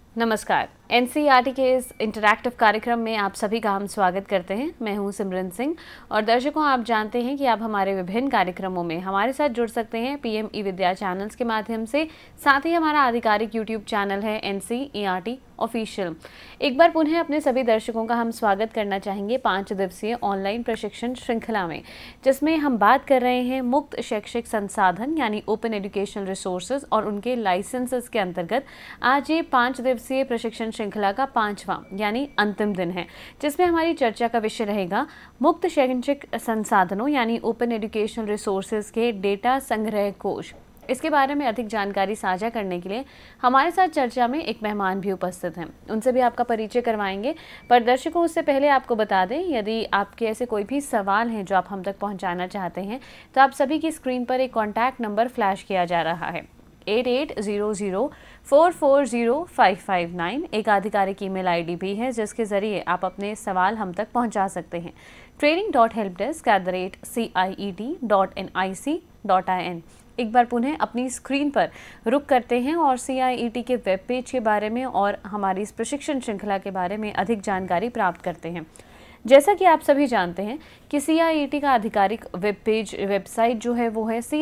नमस्कार। एनसीईआरटी के इस इंटरैक्टिव कार्यक्रम में आप सभी का हम स्वागत करते हैं। मैं हूं सिमरन सिंह और दर्शकों, आप जानते हैं कि आप हमारे विभिन्न कार्यक्रमों में हमारे साथ जुड़ सकते हैं पीएम ई विद्या चैनल्स के माध्यम से। साथ ही हमारा आधिकारिक यूट्यूब चैनल है एनसीईआरटी ऑफिशियल। एक बार पुनः अपने सभी दर्शकों का हम स्वागत करना चाहेंगे 5 दिवसीय ऑनलाइन प्रशिक्षण श्रृंखला में, जिसमें हम बात कर रहे हैं मुक्त शैक्षिक संसाधन यानी ओपन एजुकेशनल रिसोर्सेज और उनके लाइसेंसेस के अंतर्गत। आज ये 5 दिवसीय प्रशिक्षण श्रृंखला का 5वां यानी अंतिम दिन है, जिसमें हमारी चर्चा का विषय रहेगा मुक्त शैक्षिक संसाधनों यानी ओपन एजुकेशनल रिसोर्सेज के डेटा संग्रह कोष। इसके बारे में अधिक जानकारी साझा करने के लिए हमारे साथ चर्चा में एक मेहमान भी उपस्थित हैं। उनसे भी आपका परिचय करवाएंगे, पर दर्शकों उससे पहले आपको बता दें, यदि आपके ऐसे कोई भी सवाल हैं जो आप हम तक पहुंचाना चाहते हैं तो आप सभी की स्क्रीन पर एक कॉन्टैक्ट नंबर फ्लैश किया जा रहा है 8800440559। एक आधिकारिक ईमेल आईडी भी है जिसके जरिए आप अपने सवाल हम तक पहुंचा सकते हैं training.helpdesk@ciet.nic.in। एक बार पुनः अपनी स्क्रीन पर रुक करते हैं और CIET के वेब पेज के बारे में और हमारी इस प्रशिक्षण श्रृंखला के बारे में अधिक जानकारी प्राप्त करते हैं। जैसा कि आप सभी जानते हैं कि CIET का आधिकारिक वेबसाइट जो है वो है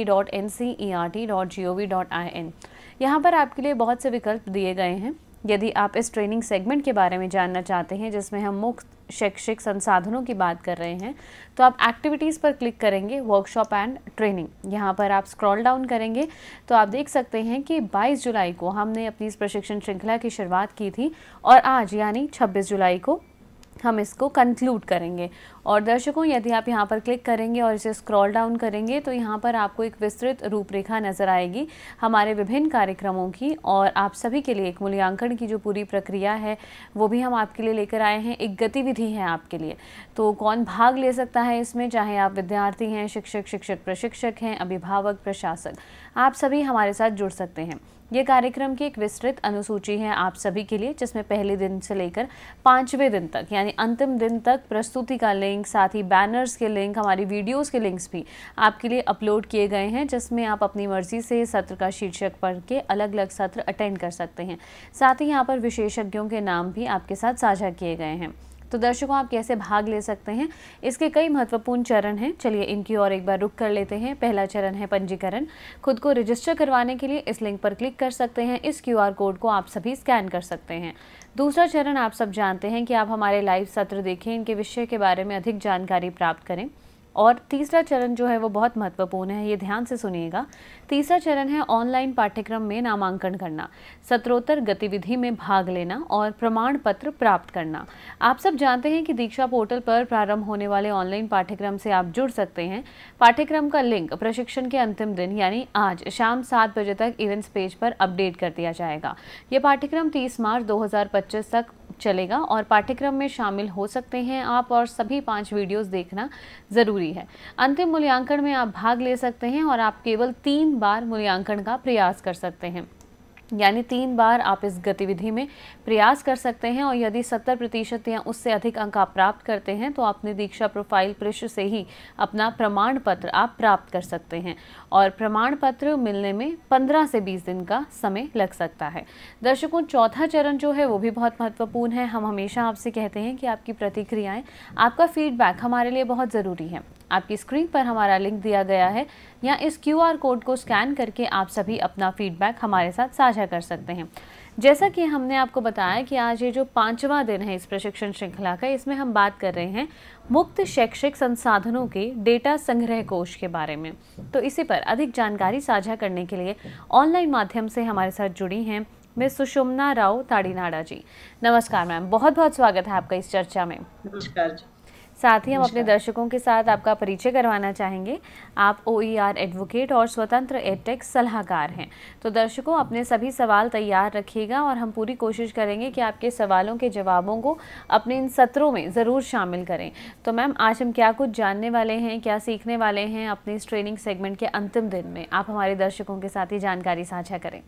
ciet.ncert.gov.in। यहाँ पर आपके लिए बहुत से विकल्प दिए गए हैं। यदि आप इस ट्रेनिंग सेगमेंट के बारे में जानना चाहते हैं जिसमें हम मुक्त शैक्षिक संसाधनों की बात कर रहे हैं, तो आप एक्टिविटीज़ पर क्लिक करेंगे, वर्कशॉप एंड ट्रेनिंग। यहाँ पर आप स्क्रॉल डाउन करेंगे तो आप देख सकते हैं कि 22 जुलाई को हमने अपनी इस प्रशिक्षण श्रृंखला की शुरुआत की थी और आज यानी 26 जुलाई को हम इसको कंक्लूड करेंगे। और दर्शकों, यदि आप यहाँ पर क्लिक करेंगे और इसे स्क्रॉल डाउन करेंगे तो यहाँ पर आपको एक विस्तृत रूपरेखा नज़र आएगी हमारे विभिन्न कार्यक्रमों की, और आप सभी के लिए एक मूल्यांकन की जो पूरी प्रक्रिया है वो भी हम आपके लिए लेकर आए हैं। एक गतिविधि है आपके लिए, तो कौन भाग ले सकता है इसमें, चाहे आप विद्यार्थी हैं, शिक्षक प्रशिक्षक हैं, अभिभावक, प्रशासक, आप सभी हमारे साथ जुड़ सकते हैं। ये कार्यक्रम की एक विस्तृत अनुसूची है आप सभी के लिए, जिसमें पहले दिन से लेकर 5वें दिन तक यानी अंतिम दिन तक प्रस्तुति का लिंक, साथ ही बैनर्स के लिंक, हमारी वीडियोस के लिंक्स भी आपके लिए अपलोड किए गए हैं, जिसमें आप अपनी मर्जी से सत्र का शीर्षक पढ़ के अलग अलग सत्र अटेंड कर सकते हैं। साथ ही यहाँ पर विशेषज्ञों के नाम भी आपके साथ साझा किए गए हैं। तो दर्शकों, आप कैसे भाग ले सकते हैं, इसके कई महत्वपूर्ण चरण हैं। चलिए इनकी ओर एक बार रुक कर लेते हैं। पहला चरण है पंजीकरण। खुद को रजिस्टर करवाने के लिए इस लिंक पर क्लिक कर सकते हैं। इस QR कोड को आप सभी स्कैन कर सकते हैं। दूसरा चरण, आप सब जानते हैं कि आप हमारे लाइव सत्र देखें, इनके विषय के बारे में अधिक जानकारी प्राप्त करें। और तीसरा चरण जो है वो बहुत महत्वपूर्ण है, ये ध्यान से सुनिएगा। तीसरा चरण है ऑनलाइन पाठ्यक्रम में नामांकन करना, सत्रोत्तर गतिविधि में भाग लेना और प्रमाण पत्र प्राप्त करना। आप सब जानते हैं कि दीक्षा पोर्टल पर प्रारंभ होने वाले ऑनलाइन पाठ्यक्रम से आप जुड़ सकते हैं। पाठ्यक्रम का लिंक प्रशिक्षण के अंतिम दिन यानी आज शाम 7 बजे तक इवेंट्स पेज पर अपडेट कर दिया जाएगा। ये पाठ्यक्रम 30 मार्च 2025 तक चलेगा और पाठ्यक्रम में शामिल हो सकते हैं आप, और सभी 5 वीडियोस देखना ज़रूरी है। अंतिम मूल्यांकन में आप भाग ले सकते हैं और आप केवल 3 बार मूल्यांकन का प्रयास कर सकते हैं, यानी 3 बार आप इस गतिविधि में प्रयास कर सकते हैं। और यदि 70% या उससे अधिक अंक आप प्राप्त करते हैं तो अपने दीक्षा प्रोफाइल पृष्ठ से ही अपना प्रमाण पत्र आप प्राप्त कर सकते हैं, और प्रमाण पत्र मिलने में 15 से 20 दिन का समय लग सकता है। दर्शकों, चौथा चरण जो है वो भी बहुत महत्वपूर्ण है। हम हमेशा आपसे कहते हैं कि आपकी प्रतिक्रियाएं, आपका फीडबैक हमारे लिए बहुत ज़रूरी है। आपकी स्क्रीन पर हमारा लिंक दिया गया है, या इस QR कोड को स्कैन करके आप सभी अपना फीडबैक हमारे साथ साझा कर सकते हैं। जैसा कि हमने आपको बताया कि आज ये जो 5वां दिन है इस प्रशिक्षण श्रृंखला का, इसमें हम बात कर रहे हैं मुक्त शैक्षिक संसाधनों के डेटा संग्रह कोष के बारे में। तो इसी पर अधिक जानकारी साझा करने के लिए ऑनलाइन माध्यम से हमारे साथ जुड़ी हैं मिस सुषुम्ना राव ताड़ीनाड़ा जी। नमस्कार मैम, बहुत बहुत स्वागत है आपका इस चर्चा में। नमस्कार जी। साथ ही हम अपने दर्शकों के साथ आपका परिचय करवाना चाहेंगे। आप OER एडवोकेट और स्वतंत्र एडटेक सलाहकार हैं। तो दर्शकों, अपने सभी सवाल तैयार रखिएगा और हम पूरी कोशिश करेंगे कि आपके सवालों के जवाबों को अपने इन सत्रों में ज़रूर शामिल करें। तो मैम, आज हम क्या कुछ जानने वाले हैं, क्या सीखने वाले हैं अपनी इस ट्रेनिंग सेगमेंट के अंतिम दिन में, आप हमारे दर्शकों के साथ ही जानकारी साझा करें।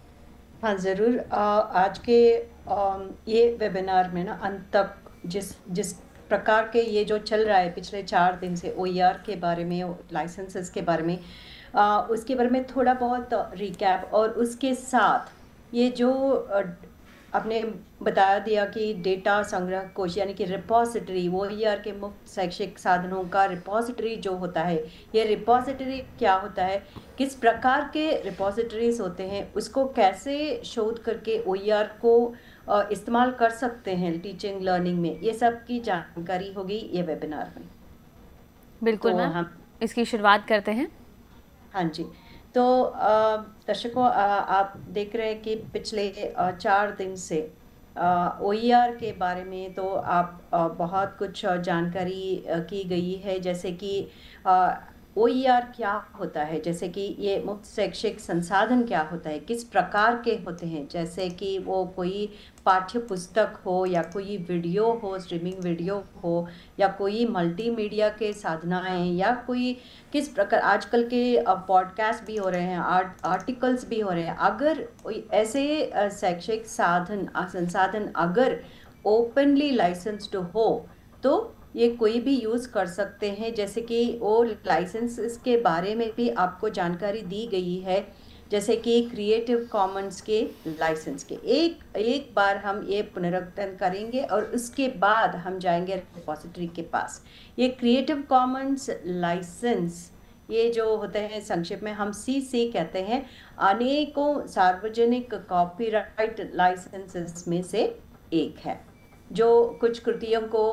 हाँ ज़रूर। आज के ये वेबिनार में ना अंत तक जिस प्रकार के ये जो चल रहा है पिछले 4 दिन से OER के बारे में, लाइसेंसेस के बारे में, उसके बारे में थोड़ा बहुत रिकैप, और उसके साथ ये जो आपने बता दिया कि डेटा संग्रह कोश यानी कि रिपोजिटरी, वो ईआर के मुफ्त शैक्षिक साधनों का रिपोजिटरी जो होता है, ये रिपोजिटरी क्या होता है, किस प्रकार के रिपोजिटरीज होते हैं, उसको कैसे शोध करके ओईआर को इस्तेमाल कर सकते हैं टीचिंग लर्निंग में, ये सब की जानकारी होगी ये वेबिनार में। बिल्कुल तो मैम, हम इसकी शुरुआत करते हैं। हाँ जी। तो दर्शकों, आप देख रहे हैं कि पिछले 4 दिन से ओईआर के बारे में तो आप बहुत कुछ जानकारी की गई है, जैसे कि ओईआर क्या होता है, जैसे कि ये मुफ्त शैक्षिक संसाधन क्या होता है, किस प्रकार के होते हैं, जैसे कि वो कोई पाठ्य पुस्तक हो या कोई वीडियो हो, स्ट्रीमिंग वीडियो हो, या कोई मल्टीमीडिया के साधनाएं, या कोई किस प्रकार आजकल के पॉडकास्ट भी हो रहे हैं, आर्टिकल्स भी हो रहे हैं। अगर कोई ऐसे शैक्षिक संसाधन अगर ओपनली लाइसेंस्ड हो तो ये कोई भी यूज़ कर सकते हैं, जैसे कि वो लाइसेंस के बारे में भी आपको जानकारी दी गई है, जैसे कि क्रिएटिव कॉमन्स के लाइसेंस के एक बार हम ये पुनरुक्तन करेंगे और उसके बाद हम जाएंगे रिपोजिटरी के पास। ये क्रिएटिव कॉमन्स लाइसेंस, ये जो होते हैं संक्षेप में हम सीसी कहते हैं, अनेकों सार्वजनिक कॉपीराइट लाइसेंसेस में से एक है, जो कुछ कृतियों को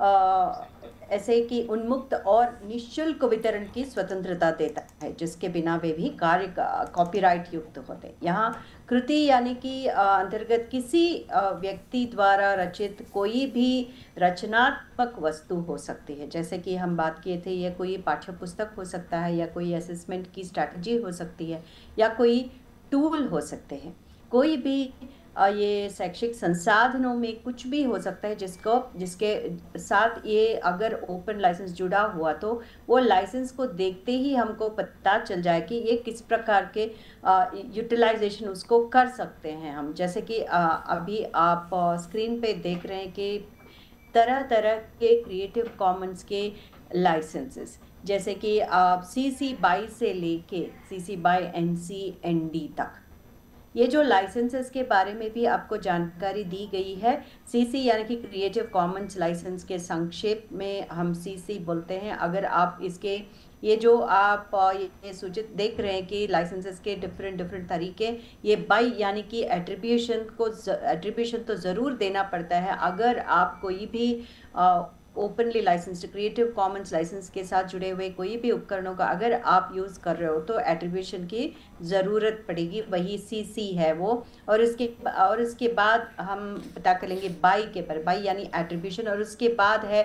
ऐसे कि उन्मुक्त और निःशुल्क वितरण की स्वतंत्रता देता है, जिसके बिना वे भी कार्य कॉपीराइट युक्त होते हैं। यहाँ कृति यानी कि अंतर्गत किसी व्यक्ति द्वारा रचित कोई भी रचनात्मक वस्तु हो सकती है, जैसे कि हम बात किए थे, यह कोई पाठ्य पुस्तक हो सकता है, या कोई असेसमेंट की स्ट्रैटेजी हो सकती है, या कोई टूल हो सकते हैं, कोई भी ये शैक्षिक संसाधनों में कुछ भी हो सकता है जिसके साथ ये अगर ओपन लाइसेंस जुड़ा हुआ, तो वो लाइसेंस को देखते ही हमको पता चल जाए कि ये किस प्रकार के यूटिलाइजेशन उसको कर सकते हैं हम। जैसे कि अभी आप स्क्रीन पे देख रहे हैं कि तरह तरह के क्रिएटिव कॉमन्स के लाइसेंसेस, जैसे कि आप CC BY से लेके CC BY NC ND तक, ये जो लाइसेंसेस के बारे में भी आपको जानकारी दी गई है। CC यानी कि क्रिएटिव कॉमन्स लाइसेंस के संक्षेप में हम CC बोलते हैं। अगर आप इसके ये जो आप ये सूचित देख रहे हैं कि लाइसेंसेस के डिफरेंट तरीके, ये बाई यानी कि एट्रीब्यूशन तो ज़रूर देना पड़ता है। अगर आप कोई भी openly licensed creative commons license के साथ जुड़े हुए कोई भी उपकरणों का अगर आप यूज़ कर रहे हो तो एट्रीब्यूशन की ज़रूरत पड़ेगी, वही CC है वो। और इसके बाद हम पता करेंगे बाई के पर, बाई यानी एट्रीब्यूशन, और उसके बाद है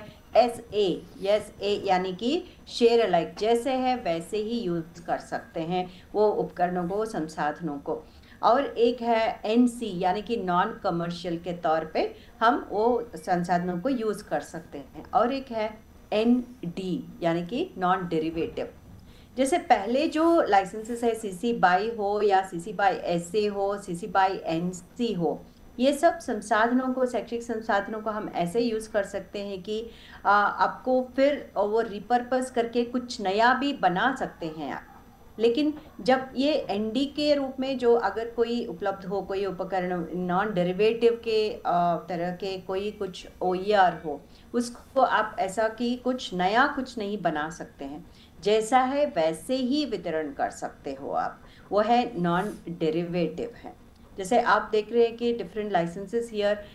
SA यानी कि शेयर अलाइक, जैसे है वैसे ही यूज़ कर सकते हैं वो उपकरणों को, संसाधनों को। और एक है NC यानी कि नॉन कमर्शियल के तौर पे हम वो संसाधनों को यूज़ कर सकते हैं। और एक है ND यानी कि नॉन डेरिवेटिव। जैसे पहले जो लाइसेंसेस है CC BY हो या CC BY SA हो, CC BY NC हो, ये सब संसाधनों को, शैक्षिक संसाधनों को हम ऐसे यूज़ कर सकते हैं कि आपको फिर वो रिपर्पस करके कुछ नया भी बना सकते हैं आप। लेकिन जब ये ND के रूप में जो अगर कोई उपलब्ध हो, कोई उपकरण नॉन डेरिवेटिव के तरह के कोई कुछ OER हो, उसको आप ऐसा कि कुछ नया कुछ नहीं बना सकते हैं, जैसा है वैसे ही वितरण कर सकते हो आप, वो है नॉन डेरिवेटिव है। जैसे आप देख रहे हैं कि डिफरेंट लाइसेंसेस हियर,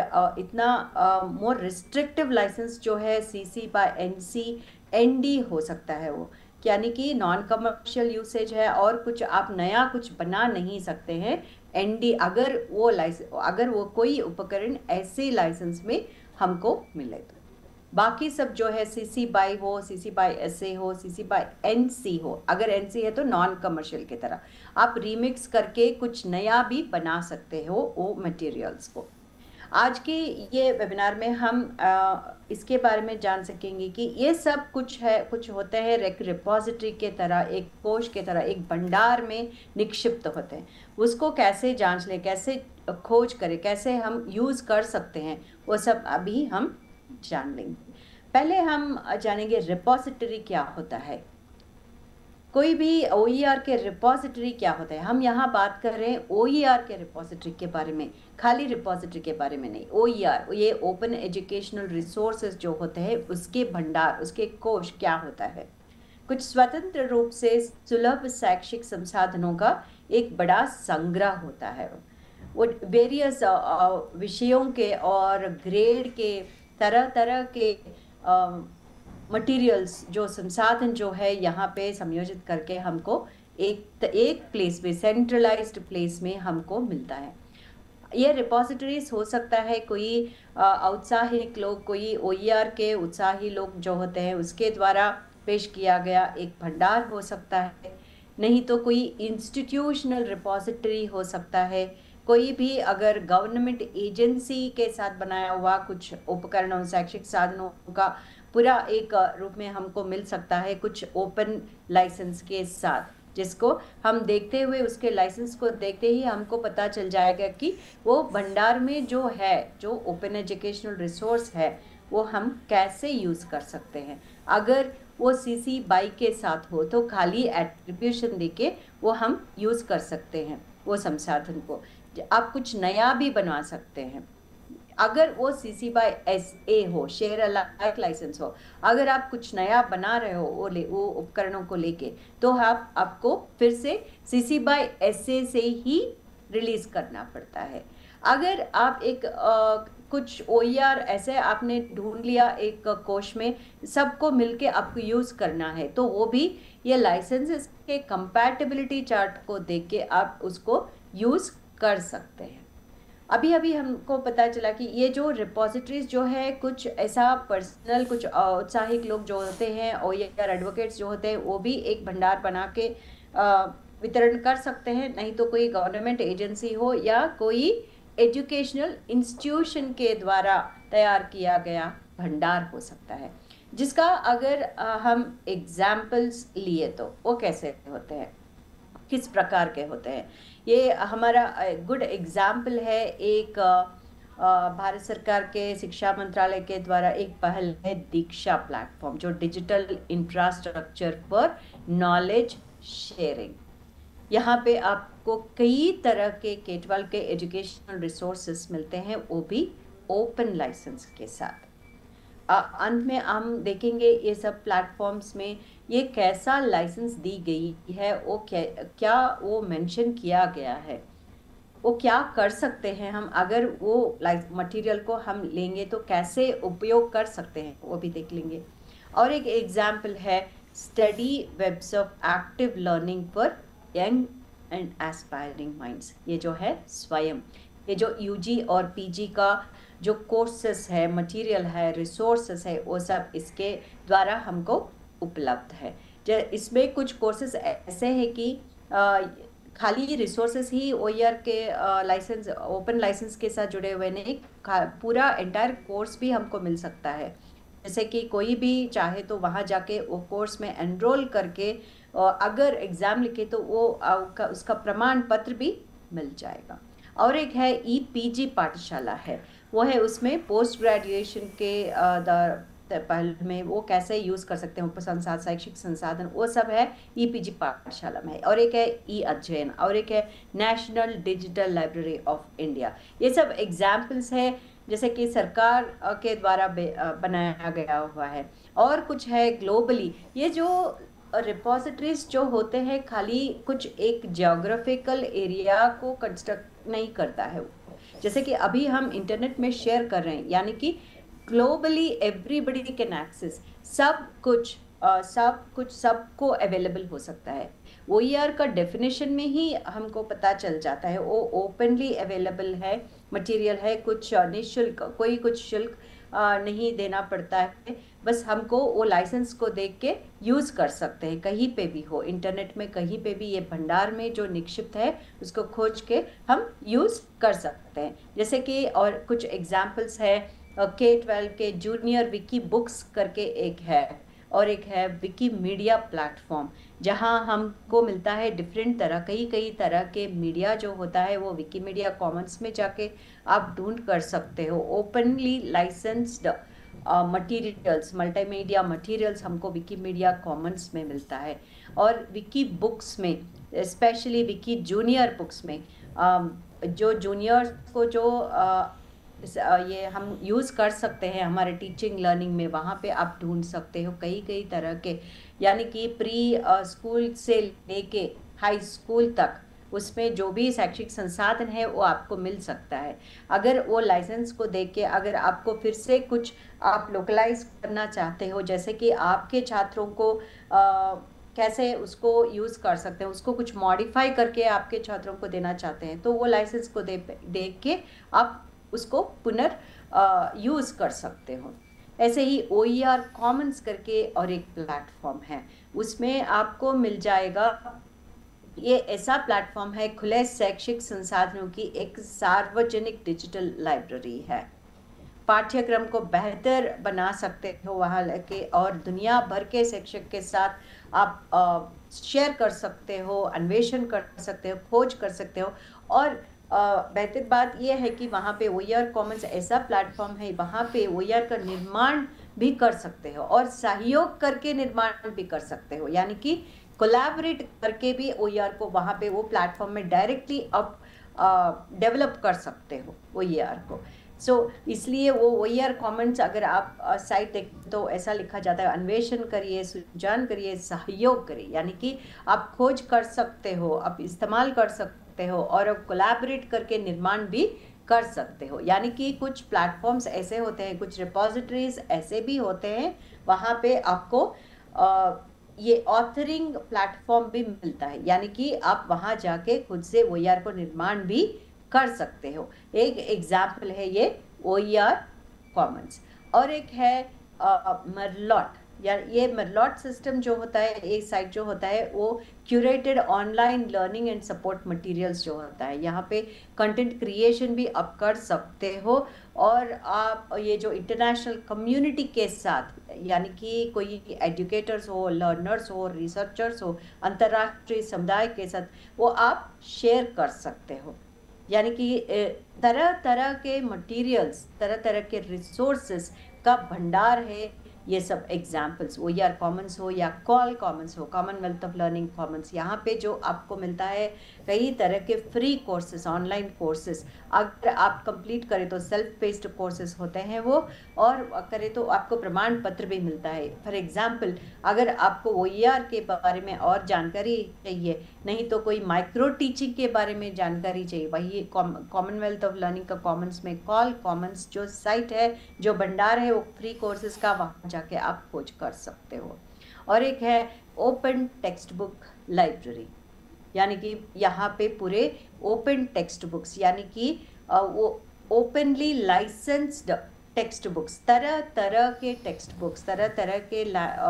इतना मोर रिस्ट्रिक्टिव लाइसेंस जो है CC BY NC ND हो सकता है वो, यानी कि नॉन कमर्शियल यूसेज है और कुछ आप नया कुछ बना नहीं सकते हैं। ND अगर वो कोई उपकरण ऐसे लाइसेंस में हमको मिले तो। बाकी सब जो है CC BY हो, CC BY SA हो, CC BY NC हो, अगर NC है तो नॉन कमर्शियल की तरह आप रीमिक्स करके कुछ नया भी बना सकते हो वो मटेरियल्स को। आज के ये वेबिनार में हम इसके बारे में जान सकेंगे कि ये सब कुछ होते हैं एक रिपोजिटरी के तरह, एक कोश के तरह, एक भंडार में निक्षिप्त होते हैं। उसको कैसे जांच लें, कैसे खोज करें, कैसे हम यूज़ कर सकते हैं, वो सब अभी हम जान लेंगे। पहले हम जानेंगे रिपोजिटरी क्या होता है। कोई भी OER के रिपोजिटरी क्या होता है, हम यहाँ बात कर रहे हैं OER के रिपोजिटरी के बारे में, खाली रिपोजिटरी के बारे में नहीं। OER ये ओपन एजुकेशनल रिसोर्सेज जो होते हैं उसके भंडार, उसके कोश क्या होता है, कुछ स्वतंत्र रूप से सुलभ शैक्षिक संसाधनों का एक बड़ा संग्रह होता है। वो वेरियस विषयों के और ग्रेड के तरह तरह के मटेरियल्स जो संसाधन जो है यहाँ पे संयोजित करके हमको एक प्लेस में, सेंट्रलाइज्ड प्लेस में हमको मिलता है। ये रिपोजिटरीज हो सकता है कोई औत्साहिक लोग, कोई OER के उत्साही लोग जो होते हैं उसके द्वारा पेश किया गया एक भंडार हो सकता है, नहीं तो कोई इंस्टीट्यूशनल रिपोजिटरी हो सकता है, कोई भी अगर गवर्नमेंट एजेंसी के साथ बनाया हुआ कुछ उपकरणों, शैक्षिक साधनों का पूरा एक रूप में हमको मिल सकता है, कुछ ओपन लाइसेंस के साथ, जिसको हम देखते हुए, उसके लाइसेंस को देखते ही हमको पता चल जाएगा कि वो भंडार में जो है, जो ओपन एजुकेशनल रिसोर्स है, वो हम कैसे यूज़ कर सकते हैं। अगर वो CC BY के साथ हो तो खाली एट्रीब्यूशन देके वो हम यूज़ कर सकते हैं वो संसाधन को। आप कुछ नया भी बना सकते हैं। अगर वो CC BY SA हो, शेयर अलाइक लाइसेंस हो, अगर आप कुछ नया बना रहे हो वो उपकरणों को लेके, तो आपको फिर से CC BY SA से ही रिलीज करना पड़ता है। अगर आप एक कुछ OER ऐसे आपने ढूंढ लिया एक कोश में, सबको मिलके आपको यूज़ करना है, तो वो भी ये लाइसेंसेस के कंपैटिबिलिटी चार्ट को देख के आप उसको यूज़ कर सकते हैं। अभी हमको पता चला कि ये जो रिपोजिटरीज जो है, कुछ ऐसा पर्सनल, कुछ औत्साहिक लोग जो होते हैं, OER एडवोकेट्स जो होते हैं, वो भी एक भंडार बना के वितरण कर सकते हैं, नहीं तो कोई गवर्नमेंट एजेंसी हो या कोई एजुकेशनल इंस्टीट्यूशन के द्वारा तैयार किया गया भंडार हो सकता है, जिसका अगर हम एग्जाम्पल्स लिए तो वो कैसे होते हैं, किस प्रकार के होते हैं। ये हमारा गुड एग्जाम्पल है, एक भारत सरकार के शिक्षा मंत्रालय के द्वारा एक पहल है दीक्षा प्लेटफॉर्म, जो digital infrastructure for knowledge sharing. यहाँ पे आपको कई तरह के K-12 के एजुकेशनल रिसोर्सेस मिलते हैं, वो भी ओपन लाइसेंस के साथ। अंत में हम देखेंगे ये सब प्लेटफॉर्म्स में ये कैसा लाइसेंस दी गई है, वो क्या वो मेंशन किया गया है, वो क्या कर सकते हैं हम, अगर वो मटेरियल को हम लेंगे तो कैसे उपयोग कर सकते हैं, वो भी देख लेंगे। और एक एग्जाम्पल है study webs of active learning for young and aspiring minds. ये जो है स्वयं, ये जो UG और PG का जो कोर्सेस है, मटेरियल है, रिसोर्सेस है, वो सब इसके द्वारा हमको उपलब्ध है। इसमें कुछ कोर्सेस ऐसे हैं कि खाली रिसोर्सेस ही OER के लाइसेंस, ओपन लाइसेंस के साथ जुड़े हुए नहीं, पूरा एंटायर कोर्स भी हमको मिल सकता है। जैसे कि कोई भी चाहे तो वहाँ जाके वो कोर्स में एनरोल करके अगर एग्ज़ाम लिखे तो वो उसका प्रमाण पत्र भी मिल जाएगा। और एक है EPG पाठशाला है, वो है उसमें पोस्ट ग्रेजुएशन के पहल में वो कैसे यूज़ कर सकते हैं शैक्षिक संसाधन, वो सब है EPG पाठशाला में। और एक है अध्ययन, और एक है national digital library of India. ये सब एग्जाम्पल्स है जैसे कि सरकार के द्वारा बनाया गया हुआ है। और कुछ है ग्लोबली, ये जो रिपोजिटरीज जो होते हैं खाली कुछ एक जियोग्राफिकल एरिया को कंस्ट्रक्ट नहीं करता है, जैसे कि अभी हम इंटरनेट में शेयर कर रहे हैं, यानी कि ग्लोबली एवरीबडी कैन एक्सेस, सब कुछ सबको अवेलेबल हो सकता है। OER का डेफिनेशन में ही हमको पता चल जाता है, वो ओपनली अवेलेबल है, मटेरियल है, कुछ निःशुल्क, कोई कुछ शुल्क नहीं देना पड़ता है, बस हमको वो लाइसेंस को देख के यूज़ कर सकते हैं, कहीं पे भी हो, इंटरनेट में कहीं पे भी ये भंडार में जो निक्षिप्त है उसको खोज के हम यूज़ कर सकते हैं। जैसे कि और कुछ एग्जाम्पल्स है, K-12 के जूनियर विकी बुक्स करके एक है, और एक है विकीमीडिया प्लेटफॉर्म, जहां हमको मिलता है डिफरेंट तरह, कई तरह के मीडिया जो होता है वो विकीमीडिया कॉमन्स में जाके आप ढूंढ कर सकते हो। Openly licensed materials, multimedia materials हमको विकीमीडिया कॉमन्स में मिलता है। और विकी बुक्स में, स्पेशली विकी जूनियर बुक्स में, जो जूनियर्स को जो ये हम यूज़ कर सकते हैं हमारे टीचिंग लर्निंग में, वहाँ पे आप ढूंढ सकते हो कई कई तरह के, यानी कि प्री स्कूल से लेके हाई स्कूल तक उसमें जो भी शैक्षिक संसाधन है वो आपको मिल सकता है। अगर वो लाइसेंस को देख के अगर आपको फिर से कुछ आप लोकलाइज करना चाहते हो, जैसे कि आपके छात्रों को कैसे उसको यूज़ कर सकते हैं, उसको कुछ मॉडिफाई करके आपके छात्रों को देना चाहते हैं, तो वो लाइसेंस को देख के आप उसको यूज़ कर सकते हो। ऐसे ही OER कॉमन्स करके और एक प्लेटफॉर्म है, उसमें आपको मिल जाएगा, ये ऐसा प्लेटफॉर्म है, खुले शैक्षिक संसाधनों की एक सार्वजनिक डिजिटल लाइब्रेरी है। पाठ्यक्रम को बेहतर बना सकते हो वहाँ लेके, और दुनिया भर के शिक्षक के साथ आप शेयर कर सकते हो, अन्वेषण कर सकते हो, खोज कर सकते हो। और बेहतर बात यह है कि वहाँ पे OER कॉमन्स ऐसा प्लेटफॉर्म है, वहाँ पे OER का निर्माण भी कर सकते हो और सहयोग करके निर्माण भी कर सकते हो, यानी कि कोलैबोरेट करके भी OER को वहाँ पे वो प्लेटफॉर्म में डायरेक्टली आप डेवलप कर सकते हो OER को। इसलिए वो OER कॉमन्स अगर आप साइट देखें तो ऐसा लिखा जाता है, अन्वेषण करिए, सुजान करिए, सहयोग करिए, यानी कि आप खोज कर सकते हो, आप इस्तेमाल कर सकते हो और आप कोलैबोरेट करके निर्माण भी कर सकते हो। यानी कि कुछ प्लेटफॉर्म्स ऐसे होते हैं, कुछ रिपोजिटरीज ऐसे भी होते हैं, वहाँ पे आपको ये ऑथरिंग प्लेटफॉर्म भी मिलता है, यानी कि आप वहाँ जाके खुद से OER को निर्माण भी कर सकते हो। एक एग्जाम्पल है ये OER कॉमन्स। और एक है मरलॉट, या ये मरलॉट सिस्टम जो होता है, एक साइट जो होता है, वो curated online learning and support materials जो होता है, यहाँ पे कंटेंट क्रिएशन भी आप कर सकते हो। और आप ये जो इंटरनेशनल कम्युनिटी के साथ, यानी कि कोई एजुकेटर्स हो, लर्नर्स हो, रिसर्चर्स हो, अंतर्राष्ट्रीय समुदाय के साथ वो आप शेयर कर सकते हो। यानी कि तरह तरह के मटेरियल्स, तरह तरह के रिसोर्सेस का भंडार है ये सब एग्जाम्पल्स। OER कॉमन्स हो या कॉल कॉमन्स हो, कॉमनवेल्थ ऑफ लर्निंग कॉमन्स, यहाँ पे जो आपको मिलता है कई तरह के फ्री कोर्सेस, ऑनलाइन कोर्सेस, अगर आप कंप्लीट करें तो सेल्फ पेस्ड कोर्सेस होते हैं वो, और करें तो आपको प्रमाण पत्र भी मिलता है। फॉर एग्जाम्पल, अगर आपको OER के बारे में और जानकारी चाहिए, नहीं तो कोई माइक्रो टीचिंग के बारे में जानकारी चाहिए, वही कॉमनवेल्थ ऑफ लर्निंग का कॉमन्स में कॉल कॉमन्स जो साइट है, जो भंडार है, वो फ्री कोर्सेज का, वहाँ जाके आप खोज कर सकते हो। और एक है ओपन टेक्स्ट बुक लाइब्रेरी, यानी कि यहाँ पे पूरे ओपन टेक्स्ट बुक्स, यानी कि वो ओपनली लाइसेंस्ड टेक्स्ट बुक्स, तरह तरह के टेक्स्ट बुक्स, तरह तरह के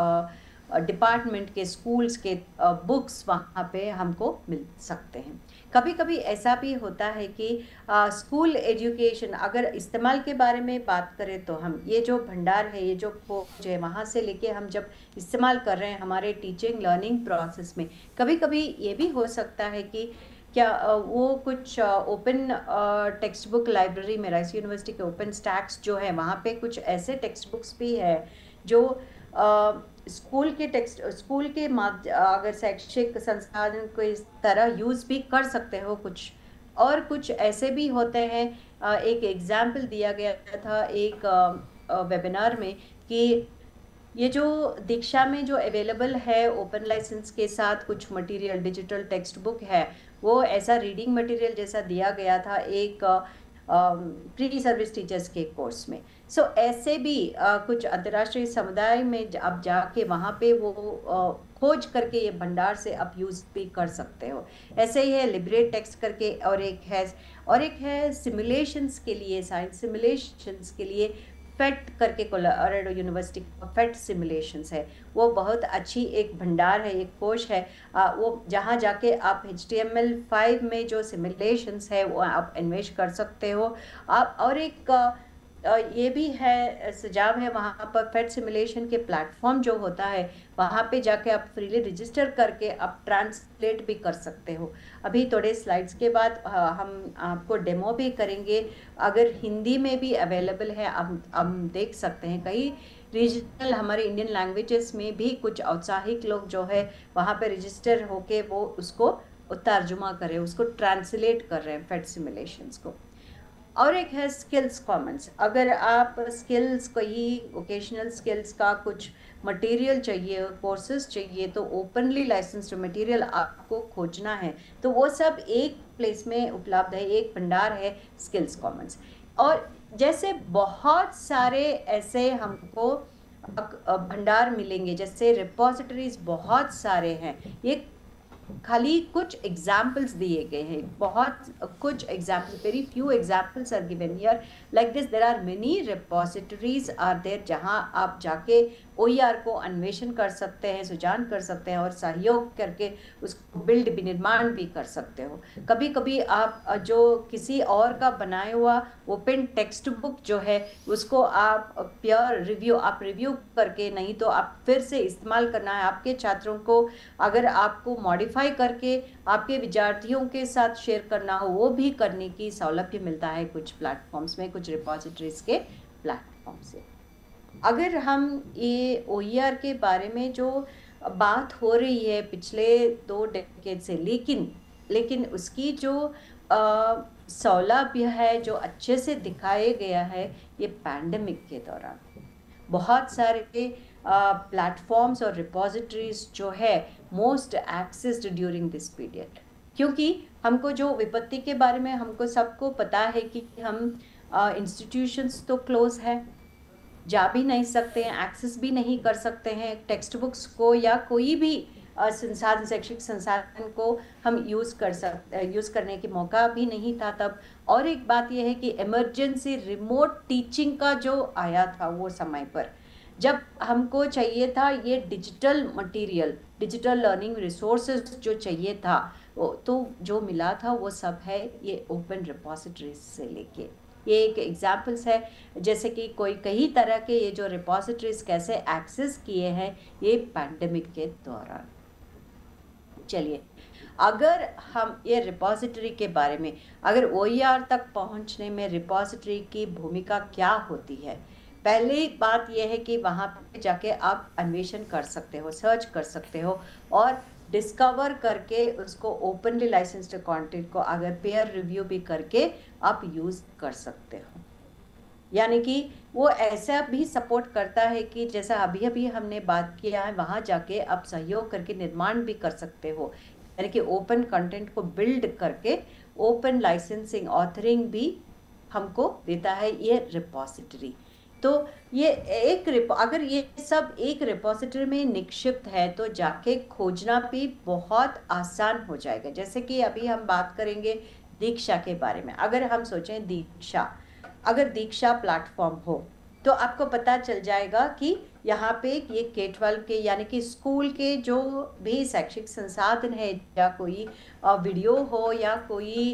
डिपार्टमेंट के, स्कूल्स के बुक्स वहाँ पे हमको मिल सकते हैं। कभी कभी ऐसा भी होता है कि स्कूल एजुकेशन अगर इस्तेमाल के बारे में बात करें तो हम ये जो भंडार है, ये जो खोज है, वहाँ से लेके हम जब इस्तेमाल कर रहे हैं हमारे टीचिंग लर्निंग प्रोसेस में, कभी कभी ये भी हो सकता है कि क्या वो कुछ ओपन टेक्स्ट बुक लाइब्रेरी में, राइस यूनिवर्सिटी के ओपन स्टैक्स जो है, वहाँ पे कुछ ऐसे टेक्स्ट बुक्स भी है जो स्कूल के अगर शैक्षिक संसाधन को इस तरह यूज़ भी कर सकते हो कुछ, और कुछ ऐसे भी होते हैं। एक एग्जाम्पल दिया गया था एक वेबिनार में कि ये जो दीक्षा में जो अवेलेबल है ओपन लाइसेंस के साथ कुछ मटेरियल, डिजिटल टेक्स्ट बुक है, वो ऐसा रीडिंग मटेरियल जैसा दिया गया था एक प्री सर्विस टीचर्स के कोर्स में। ऐसे भी कुछ अंतर्राष्ट्रीय समुदाय में आप जाके वहाँ पे वो खोज करके ये भंडार से आप यूज़ भी कर सकते हो। ऐसे ही है लिबरेट टेक्स्ट करके, और एक है सिमुलेशंस के लिए, साइंस सिमुलेशंस के लिए फेट करके, कोलोराडो यूनिवर्सिटी का फेट सिमुलेशंस है, वो बहुत अच्छी एक भंडार है, एक कोश है। वो जहाँ जाके आप HTML5 में जो सिमुलेशंस है वो आप इन्वेस्ट कर सकते हो आप। और एक ये भी है, सुझाव है वहाँ पर फेड सिमुलेशन के प्लेटफॉर्म जो होता है वहाँ पे जाके आप फ्रीली रजिस्टर करके आप ट्रांसलेट भी कर सकते हो। अभी थोड़े स्लाइड्स के बाद हम आपको डेमो भी करेंगे। अगर हिंदी में भी अवेलेबल है, हम देख सकते हैं कई रीजनल हमारे इंडियन लैंग्वेजेस में भी कुछ औत्साहिक लोग जो है वहाँ पे रजिस्टर होके वो उसको तर्जुमा कर रहे हैं, उसको ट्रांसलेट कर रहे हैं फेड सिमुलेशंस को। और एक है स्किल्स कॉमन्स। अगर आप स्किल्स, कोई वोकेशनल स्किल्स का कुछ मटेरियल चाहिए, कोर्सेज चाहिए, तो ओपनली लाइसेंस्ड मटेरियल आपको खोजना है तो वो सब एक प्लेस में उपलब्ध है, एक भंडार है स्किल्स कॉमन्स। और जैसे बहुत सारे ऐसे हमको भंडार मिलेंगे, जैसे रिपोजिटरीज बहुत सारे हैं, ये खाली कुछ एग्जाम्पल्स दिए गए हैं, बहुत कुछ examples, very few examples are given here. Like this there are many repositories are there जहां आप जाके OER को अन्वेषण कर सकते हैं, सुजान कर सकते हैं और सहयोग करके उसको बिल्ड भी, निर्माण भी कर सकते हो। कभी कभी आप जो किसी और का बनाया हुआ ओपन टेक्स्ट बुक जो है उसको आप पीयर रिव्यू, आप रिव्यू करके, नहीं तो आप फिर से इस्तेमाल करना है आपके छात्रों को, अगर आपको मॉडिफाई करके आपके विद्यार्थियों के साथ शेयर करना हो, वो भी करने की सौलभ्य मिलता है कुछ प्लेटफॉर्म्स में, कुछ रिपोजिटरीज के प्लेटफॉर्म से। अगर हम ये OER के बारे में जो बात हो रही है पिछले 2 डेकेड से, लेकिन उसकी जो सौलभ्य है, जो अच्छे से दिखाया गया है, ये पैंडेमिक के दौरान बहुत सारे प्लेटफॉर्म्स और रिपोजिटरीज जो है most accessed during this period. क्योंकि हमको जो विपत्ति के बारे में हमको सबको पता है कि हम इंस्टीट्यूशंस तो क्लोज है, जा भी नहीं सकते हैं, एक्सेस भी नहीं कर सकते हैं टेक्स्ट बुक्स को या कोई भी संसाधन, शैक्षिक संसाधन को हम यूज़ करने के मौका भी नहीं था तब। और एक बात यह है कि इमरजेंसी रिमोट टीचिंग का जो आया था वो समय पर, जब हमको चाहिए था ये digital material, digital learning resources जो चाहिए था, तो जो मिला था वो सब है ये ओपन रिपोजिटरीज से लेके। ये एक एग्जाम्पल्स है, जैसे कि कई तरह के ये जो रिपोजिटरीज कैसे एक्सेस किए हैं ये पैंडेमिक के दौरान। चलिए, अगर हम ये रिपोजिटरी के बारे में, अगर OER तक पहुंचने में रिपोजिटरी की भूमिका क्या होती है, पहली बात यह है कि वहाँ पे जाके आप अन्वेषण कर सकते हो, सर्च कर सकते हो और डिस्कवर करके उसको ओपनली लाइसेंस्ड कंटेंट को अगर पेयर रिव्यू भी करके आप यूज़ कर सकते हो। यानी कि वो ऐसा भी सपोर्ट करता है कि जैसा अभी हमने बात किया है, वहाँ जाके आप सहयोग करके निर्माण भी कर सकते हो, यानी कि ओपन कंटेंट को बिल्ड करके ओपन लाइसेंसिंग, ऑथरिंग भी हमको देता है ये रिपोजिटरी। तो ये अगर ये सब एक रिपोजिटरी में निक्षिप्त है तो जाके खोजना भी बहुत आसान हो जाएगा। जैसे कि अभी हम बात करेंगे दीक्षा के बारे में। अगर हम सोचें दीक्षा, अगर दीक्षा प्लेटफॉर्म हो तो आपको पता चल जाएगा कि यहाँ पे ये K-12 के यानी कि स्कूल के जो भी शैक्षिक संसाधन है, या कोई वीडियो हो या कोई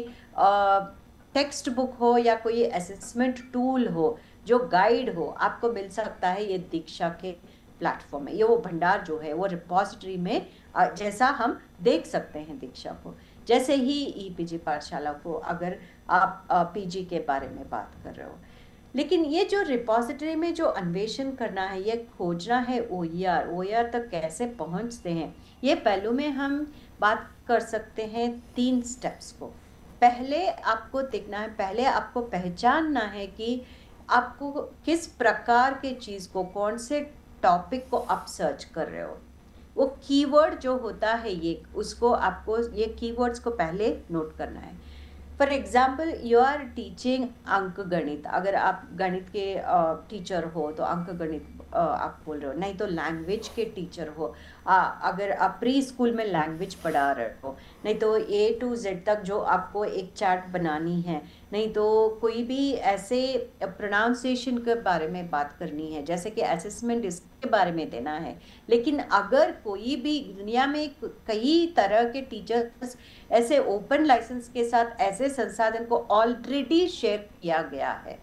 टेक्स्ट बुक हो या कोई असेसमेंट टूल हो, जो गाइड हो, आपको मिल सकता है ये दीक्षा के प्लेटफॉर्म में। ये वो भंडार जो है वो रिपोजिटरी में जैसा हम देख सकते हैं दीक्षा को, जैसे ही EPG पाठशाला को अगर आप PG के बारे में बात कर रहे हो। लेकिन ये जो रिपोजिटरी में जो अन्वेषण करना है, ये खोजना है OER तक कैसे पहुंचते हैं, ये पहलू में हम बात कर सकते हैं 3 स्टेप्स को। पहले आपको देखना है, पहले आपको पहचानना है कि आपको किस प्रकार के चीज़ को, कौन से टॉपिक को आप सर्च कर रहे हो। वो कीवर्ड जो होता है ये, उसको आपको ये कीवर्ड्स को पहले नोट करना है। For example, you are teaching अंक गणित, अगर आप गणित के टीचर हो तो अंक गणित आप बोल रहे हो, नहीं तो लैंग्वेज के टीचर हो, अगर आप प्री स्कूल में लैंग्वेज पढ़ा रहे हो, नहीं तो A to Z तक जो आपको एक चार्ट बनानी है, नहीं तो कोई भी ऐसे प्रोनाउंसिएशन के बारे में बात करनी है, जैसे कि असेसमेंट इसके बारे में देना है। लेकिन अगर कोई भी दुनिया में कई तरह के टीचर्स ऐसे ओपन लाइसेंस के साथ ऐसे संसाधन को ऑलरेडी शेयर किया गया है,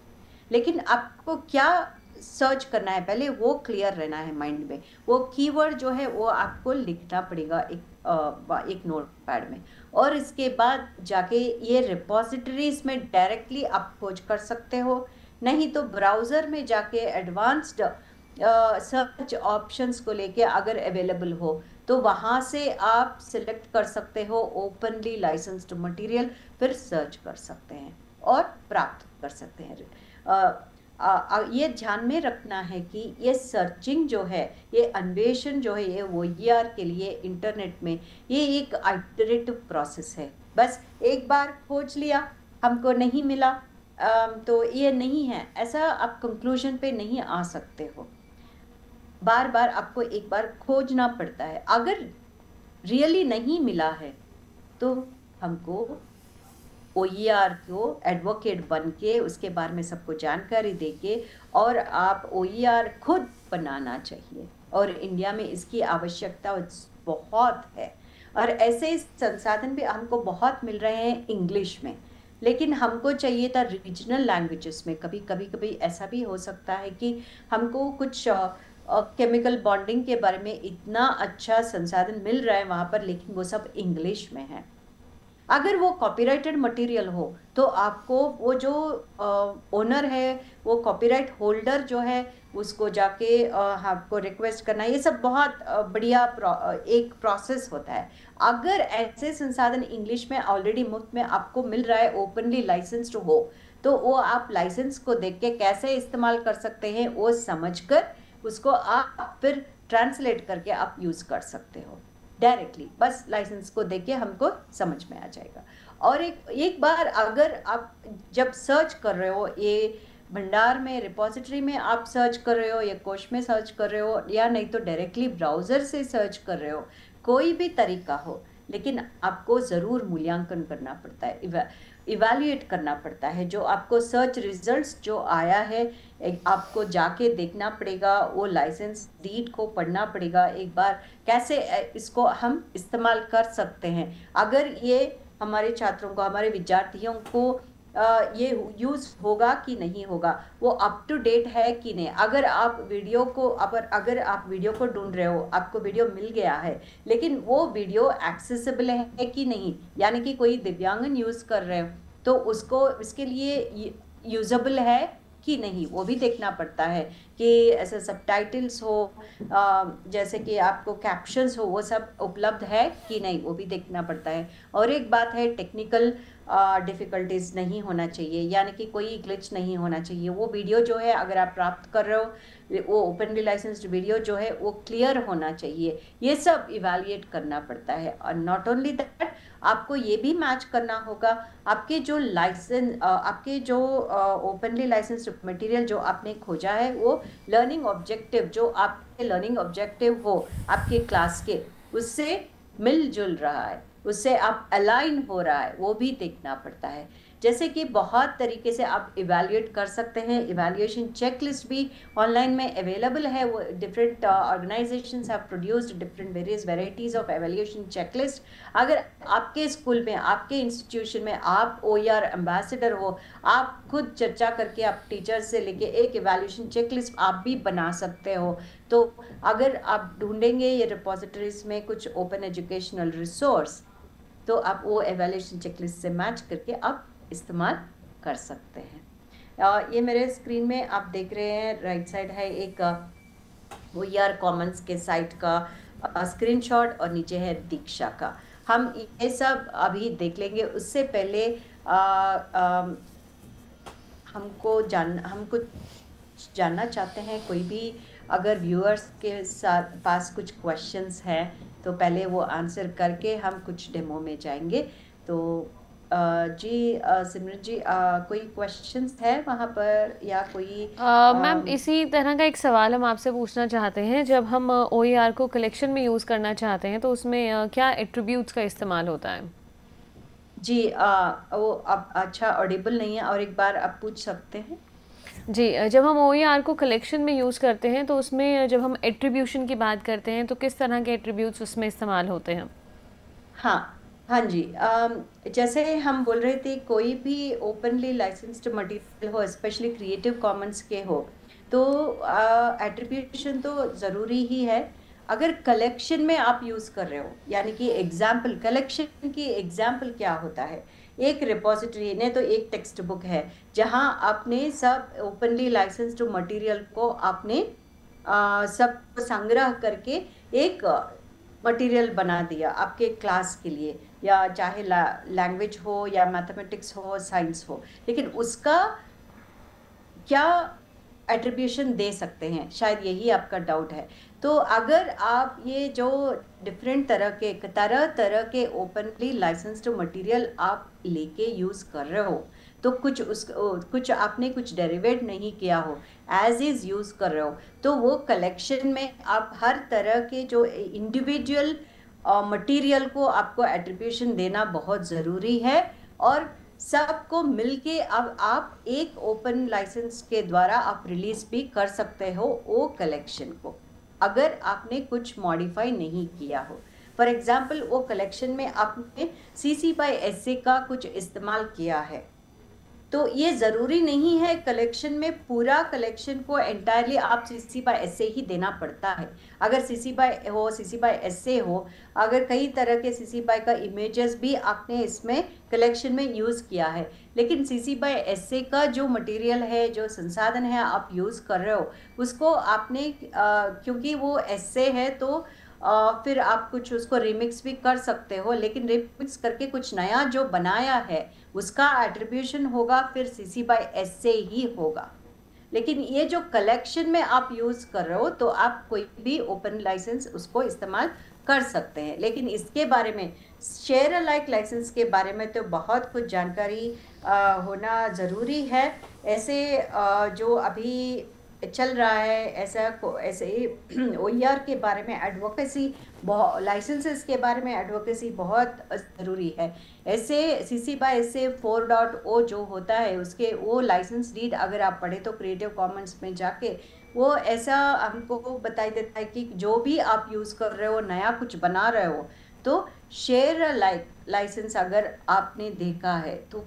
लेकिन आपको क्या सर्च करना है पहले वो क्लियर रहना है माइंड में। वो कीवर्ड जो है वो आपको लिखना पड़ेगा एक नोट पैड में, और इसके बाद जाके ये रिपोजिटरीज में डायरेक्टली आप खोज कर सकते हो, नहीं तो ब्राउज़र में जाके एडवांस्ड सर्च ऑप्शंस को लेके अगर अवेलेबल हो तो वहाँ से आप सिलेक्ट कर सकते हो ओपनली लाइसेंस्ड मटेरियल, फिर सर्च कर सकते हैं और प्राप्त कर सकते हैं। ये ध्यान में रखना है कि ये सर्चिंग जो है, ये अन्वेषण जो है, ये OER के लिए इंटरनेट में ये एक आइटरेटिव प्रोसेस है। बस एक बार खोज लिया, हमको नहीं मिला तो ये नहीं है, ऐसा आप कंक्लूजन पे नहीं आ सकते हो। बार बार आपको एक बार खोजना पड़ता है। अगर रियली नहीं मिला है तो हमको OER को एडवोकेट बन के उसके बारे में सबको जानकारी दे के और आप OER खुद बनाना चाहिए, और इंडिया में इसकी आवश्यकता बहुत है। और ऐसे संसाधन भी हमको बहुत मिल रहे हैं इंग्लिश में, लेकिन हमको चाहिए था रीजनल लैंग्वेजेस में। कभी ऐसा भी हो सकता है कि हमको कुछ केमिकल बॉन्डिंग के बारे में इतना अच्छा संसाधन मिल रहा है वहाँ पर, लेकिन वो सब इंग्लिश में है। अगर वो कॉपीराइटेड मटेरियल हो तो आपको वो जो ओनर है, वो कॉपीराइट होल्डर जो है, उसको जाके आपको रिक्वेस्ट करना, ये सब बहुत बढ़िया एक प्रोसेस होता है। अगर ऐसे संसाधन इंग्लिश में ऑलरेडी मुफ्त में आपको मिल रहा है, ओपनली लाइसेंस्ड हो, तो वो आप लाइसेंस को देख के कैसे इस्तेमाल कर सकते हैं वो समझकर उसको आप फिर ट्रांसलेट करके आप यूज़ कर सकते हो डायरेक्टली। बस लाइसेंस को देख के हमको समझ में आ जाएगा। और एक बार अगर आप जब सर्च कर रहे हो, ये भंडार में, रिपोजिटरी में आप सर्च कर रहे हो, या कोश में सर्च कर रहे हो, या नहीं तो डायरेक्टली ब्राउज़र से सर्च कर रहे हो, कोई भी तरीका हो, लेकिन आपको ज़रूर मूल्यांकन करना पड़ता है, इवैल्यूएट करना पड़ता है। जो आपको सर्च रिजल्ट्स जो आया है, आपको जाके देखना पड़ेगा, वो लाइसेंस डीड को पढ़ना पड़ेगा एक बार, कैसे इसको हम इस्तेमाल कर सकते हैं। अगर ये हमारे छात्रों को, हमारे विद्यार्थियों को ये यूज़ होगा कि नहीं होगा, वो अप टू डेट है कि नहीं। अगर आप वीडियो को अगर आप वीडियो को ढूंढ रहे हो, आपको वीडियो मिल गया है, लेकिन वो वीडियो एक्सेसिबल है कि नहीं, यानी कि कोई दिव्यांगन यूज़ कर रहे हो तो उसको इसके लिए यूज़ेबल है कि नहीं, वो भी देखना पड़ता है कि ऐसे सबटाइटल्स हो, जैसे कि आपको कैप्शंस हो, वो सब उपलब्ध है कि नहीं, वो भी देखना पड़ता है। और एक बात है, टेक्निकल डिफ़िकल्टीज नहीं होना चाहिए, यानी कि कोई ग्लिच नहीं होना चाहिए। वो वीडियो जो है अगर आप प्राप्त कर रहे हो, वो ओपनली लाइसेंस्ड वीडियो जो है वो क्लियर होना चाहिए। ये सब इवैल्यूएट करना पड़ता है। और नॉट ओनली दैट, आपको ये भी मैच करना होगा आपके जो आपके जो ओपनली लाइसेंस्ड मटेरियल जो आपने खोजा है, वो लर्निंग ऑब्जेक्टिव, जो आपके लर्निंग ऑब्जेक्टिव हो आपके क्लास के, उससे मिलजुल रहा है, उससे आप अलाइन हो रहा है, वो भी देखना पड़ता है। जैसे कि बहुत तरीके से आप इवैल्यूएट कर सकते हैं। इवैल्यूएशन चेकलिस्ट भी ऑनलाइन में अवेलेबल है। वो different organizations have produced different various varieties of evaluation checklist. अगर आपके स्कूल में, आपके इंस्टीट्यूशन में आप OER एम्बेसडर हो, आप खुद चर्चा करके आप टीचर से लेके एक इवैल्यूएशन चेकलिस्ट आप भी बना सकते हो। तो अगर आप ढूंढेंगे ये रिपोजिटरीज में कुछ ओपन एजुकेशनल रिसोर्स, तो आप वो एवैल्यूएशन चेकलिस्ट से मैच करके आप इस्तेमाल कर सकते हैं। ये मेरे स्क्रीन में आप देख रहे हैं, राइट साइड है एक OER कॉमन्स के साइट का स्क्रीनशॉट, और नीचे है दीक्षा का। हम ये सब अभी देख लेंगे। उससे पहले हम कुछ जानना चाहते हैं। कोई भी अगर व्यूअर्स के साथ पास कुछ क्वेश्चंस हैं तो पहले वो आंसर करके हम कुछ डेमो में जाएंगे। तो जी सिमरन जी, कोई क्वेश्चंस है वहाँ पर, या कोई मैम इसी तरह का एक सवाल हम आपसे पूछना चाहते हैं। जब हम OER को कलेक्शन में यूज़ करना चाहते हैं तो उसमें क्या एट्रीब्यूट्स का इस्तेमाल होता है? जी वो अब अच्छा ऑडिबल नहीं है, और एक बार आप पूछ सकते हैं। जी, जब हम OER को कलेक्शन में यूज़ करते हैं तो उसमें जब हम एट्रीब्यूशन की बात करते हैं तो किस तरह के एट्रीब्यूट्स उसमें इस्तेमाल होते हैं? हाँ, हाँ जी, जैसे हम बोल रहे थे, कोई भी ओपनली लाइसेंस्ड मटेरियल हो, स्पेशली क्रिएटिव कॉमन्स के हो, तो एट्रीब्यूशन तो ज़रूरी ही है। अगर कलेक्शन में आप यूज़ कर रहे हो, यानी कि एग्जाम्पल, कलेक्शन की एग्जाम्पल क्या होता है, एक रिपोजिटरी ने तो एक टेक्स्ट बुक है जहाँ आपने सब ओपनली लाइसेंस्ड मटेरियल को आपने सब संग्रह करके एक मटेरियल बना दिया आपके क्लास के लिए, या चाहे लैंग्वेज हो या मैथमेटिक्स हो, साइंस हो, लेकिन उसका क्या एट्रीब्यूशन दे सकते हैं, शायद यही आपका डाउट है। तो अगर आप ये जो डिफरेंट तरह तरह के ओपनली लाइसेंस्ड मटेरियल आप लेके यूज़ कर रहे हो, तो कुछ आपने कुछ डेरिवेट नहीं किया हो, एज इज़ यूज़ कर रहे हो, तो वो कलेक्शन में आप हर तरह के जो इंडिविजुअल मटेरियल को आपको एट्रीब्यूशन देना बहुत ज़रूरी है। और सबको मिलके अब आप एक ओपन लाइसेंस के द्वारा आप रिलीज भी कर सकते हो वो कलेक्शन को, अगर आपने कुछ मॉडिफाई नहीं किया हो। फॉर एग्जाम्पल, वो कलेक्शन में आपने CC by SA का कुछ इस्तेमाल किया है, तो ये ज़रूरी नहीं है कलेक्शन में पूरा कलेक्शन को एंटायरली आप CC by SA ही देना पड़ता है। अगर CC by SA हो, अगर कई तरह के CC by का इमेजेस भी आपने इसमें कलेक्शन में यूज़ किया है, लेकिन CC by SA का जो मटेरियल है, जो संसाधन है आप यूज़ कर रहे हो, उसको आपने क्योंकि वो ऐसे है तो फिर आप कुछ उसको रिमिक्स भी कर सकते हो, लेकिन रिमिक्स करके कुछ नया जो बनाया है उसका एट्रीब्यूशन होगा फिर CC by SA ही होगा। लेकिन ये जो कलेक्शन में आप यूज़ कर रहे हो, तो आप कोई भी ओपन लाइसेंस उसको इस्तेमाल कर सकते हैं। लेकिन इसके बारे में, शेयर अलाइक लाइसेंस के बारे में तो बहुत कुछ जानकारी होना ज़रूरी है। ऐसे जो अभी चल रहा है, ऐसे ही OER के बारे में एडवोकेसी, लाइसेंसेस के बारे में एडवोकेसी बहुत ज़रूरी है। ऐसे CC by SA 4.0 जो होता है, उसके वो लाइसेंस रीड अगर आप पढ़े तो क्रिएटिव कॉमन्स में जाके वो ऐसा हमको बताई देता है कि जो भी आप यूज़ कर रहे हो, नया कुछ बना रहे हो, तो शेयर लाइसेंस अगर आपने देखा है, तो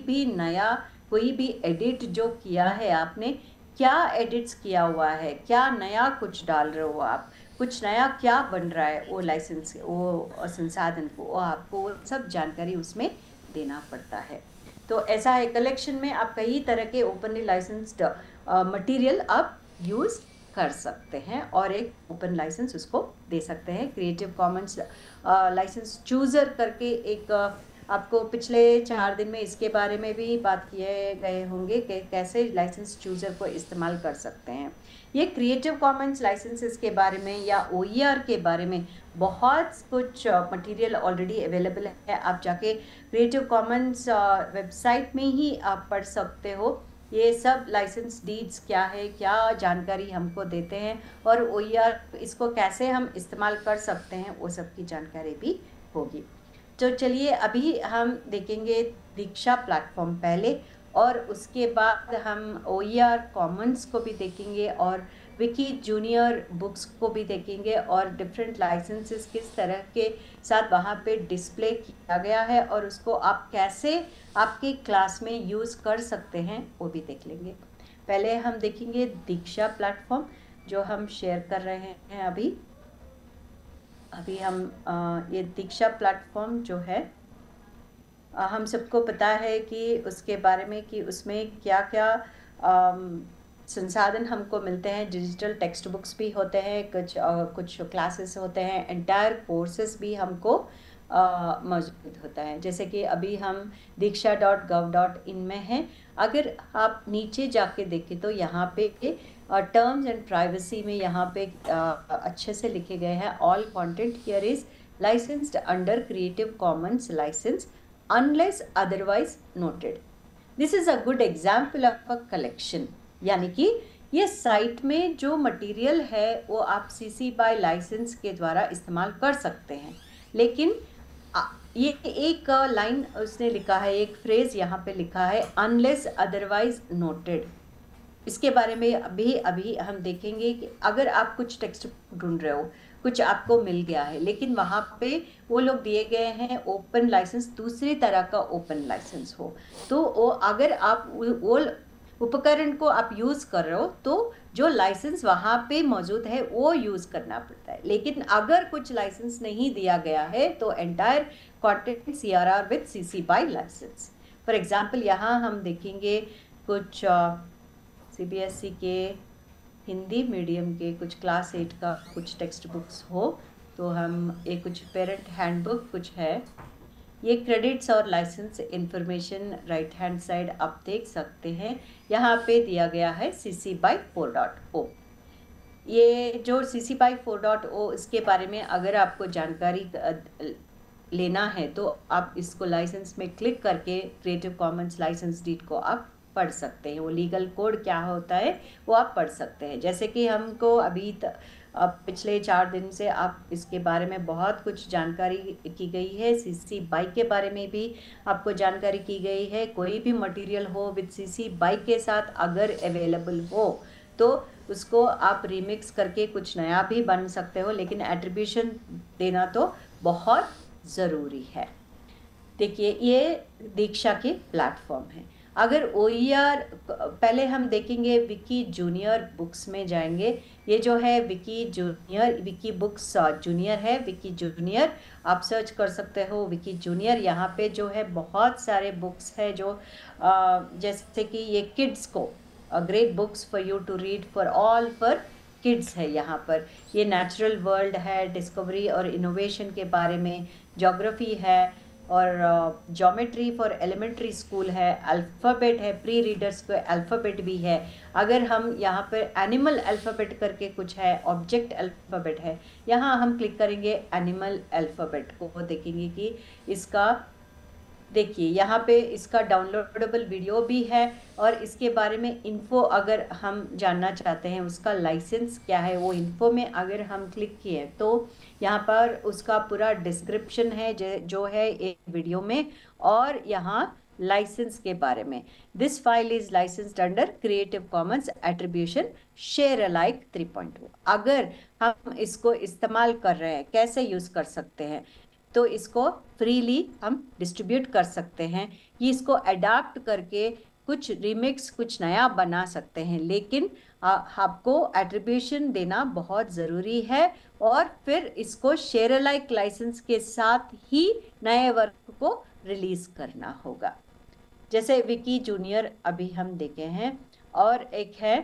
कोई भी एडिट जो किया है आपने, क्या एडिट्स किया हुआ है, क्या नया कुछ डाल रहे हो आप, कुछ नया क्या बन रहा है, वो लाइसेंस, वो संसाधन को, वो आपको सब जानकारी उसमें देना पड़ता है। तो ऐसा है, कलेक्शन में आप कई तरह के ओपनली लाइसेंस्ड मटेरियल आप यूज़ कर सकते हैं और एक ओपन लाइसेंस उसको दे सकते हैं। क्रिएटिव कॉमन्स लाइसेंस चूज़र करके एक आपको पिछले 4 दिन में इसके बारे में भी बात किए गए होंगे कि कैसे लाइसेंस चूज़र को इस्तेमाल कर सकते हैं। ये क्रिएटिव कॉमन्स लाइसेंसेस के बारे में या OER के बारे में बहुत कुछ मटेरियल ऑलरेडी अवेलेबल है। आप जाके क्रिएटिव कॉमन्स वेबसाइट में ही आप पढ़ सकते हो। ये सब लाइसेंस डीड्स क्या है, क्या जानकारी हमको देते हैं, और OER इसको कैसे हम इस्तेमाल कर सकते हैं, वो सब की जानकारी भी होगी। तो चलिए अभी हम देखेंगे दीक्षा प्लेटफॉर्म पहले, और उसके बाद हम OER कॉमन्स को भी देखेंगे और विकी जूनियर बुक्स को भी देखेंगे, और डिफरेंट लाइसेंसेस किस तरह के साथ वहाँ पे डिस्प्ले किया गया है और उसको आप कैसे आपकी क्लास में यूज़ कर सकते हैं वो भी देख लेंगे। पहले हम देखेंगे दीक्षा प्लेटफॉर्म जो हम शेयर कर रहे हैं अभी हम ये दीक्षा प्लेटफॉर्म जो है, हम सबको पता है कि उसके बारे में कि उसमें क्या क्या संसाधन हमको मिलते हैं। डिजिटल टेक्स्ट बुक्स भी होते हैं, कुछ क्लासेस होते हैं, एंटायर कोर्सेस भी हमको मौजूद होता है। जैसे कि अभी हम diksha.gov.in में हैं। अगर आप नीचे जाके देखें तो यहाँ पे टर्म्स एंड प्राइवेसी में यहाँ पे अच्छे से लिखे गए हैं, all content here is licensed under creative commons license unless otherwise noted. This is a good example of a collection, यानी कि ये साइट में जो मटेरियल है वो आप CC by लाइसेंस के द्वारा इस्तेमाल कर सकते हैं। लेकिन ये एक लाइन उसने लिखा है, एक फ्रेज यहाँ पे लिखा है, अनलेस अदरवाइज नोटेड। इसके बारे में अभी हम देखेंगे कि अगर आप कुछ टेक्स्ट ढूंढ रहे हो, कुछ आपको मिल गया है, लेकिन वहाँ पे वो लोग दिए गए हैं ओपन लाइसेंस, दूसरी तरह का ओपन लाइसेंस हो, तो वो अगर आप वो उपकरण को आप यूज कर रहे हो तो जो लाइसेंस वहाँ पे मौजूद है वो यूज करना पड़ता है। लेकिन अगर कुछ लाइसेंस नहीं दिया गया है तो entire content CRR with CC BY license. For example यहाँ हम देखेंगे कुछ CBSE के हिंदी मीडियम के कुछ क्लास 8 का कुछ टेक्स्ट बुक्स हो, तो हम एक कुछ पेरेंट हैंडबुक कुछ है, ये क्रेडिट्स और license information right hand side आप देख सकते हैं, यहाँ पे दिया गया है CC BY 4.0। ये जो CC BY 4.0 इसके बारे में अगर आपको जानकारी लेना है तो आप इसको लाइसेंस में क्लिक करके क्रिएटिव कॉमन्स लाइसेंस डीड को आप पढ़ सकते हैं, वो लीगल कोड क्या होता है वो आप पढ़ सकते हैं। जैसे कि हमको अभी पिछले 4 दिन से आप इसके बारे में बहुत कुछ जानकारी की गई है, CC BY के बारे में भी आपको जानकारी की गई है। कोई भी मटेरियल हो विद CC BY के साथ अगर अवेलेबल हो तो उसको आप रिमिक्स करके कुछ नया भी बन सकते हो, लेकिन एट्रीब्यूशन देना तो बहुत ज़रूरी है। देखिए ये दीक्षा के प्लेटफॉर्म है। अगर OER पहले हम देखेंगे विकी जूनियर बुक्स में जाएंगे, ये जो है Wikijunior, Wikibooks junior है, विकी जूनियर आप सर्च कर सकते हो विकी जूनियर। यहाँ पे जो है बहुत सारे बुक्स है जो जैसे कि ये किड्स को great books for you to read for all for kids है। यहाँ पर ये नेचुरल वर्ल्ड है, डिस्कवरी और इनोवेशन के बारे में, ज्योग्राफी है और ज्योमेट्री फॉर एलिमेंट्री स्कूल है, अल्फ़ाबेट है, प्री रीडर्स को अल्फ़ाबेट भी है। अगर हम यहाँ पर एनिमल अल्फ़ाबेट करके कुछ है, ऑब्जेक्ट अल्फ़ाबेट है, यहाँ हम क्लिक करेंगे एनिमल अल्फ़ाबेट को, देखेंगे कि इसका देखिए यहाँ पे इसका डाउनलोडेबल वीडियो भी है और इसके बारे में इन्फो अगर हम जानना चाहते हैं उसका लाइसेंस क्या है, वो इन्फो में अगर हम क्लिक किए तो यहाँ पर उसका पूरा डिस्क्रिप्शन है जो है एक वीडियो में, और यहाँ लाइसेंस के बारे में, this file is licensed under creative commons attribution share alike 3.0। अगर हम इसको इस्तेमाल कर रहे हैं, कैसे यूज कर सकते हैं, तो इसको फ्रीली हम डिस्ट्रीब्यूट कर सकते हैं, ये इसको अडाप्ट करके कुछ रिमिक्स कुछ नया बना सकते हैं, लेकिन आपको एट्रीब्यूशन देना बहुत ज़रूरी है और फिर इसको शेयर अलाइक लाइसेंस के साथ ही नए वर्क को रिलीज करना होगा। जैसे विकी जूनियर अभी हम देखे हैं, और एक है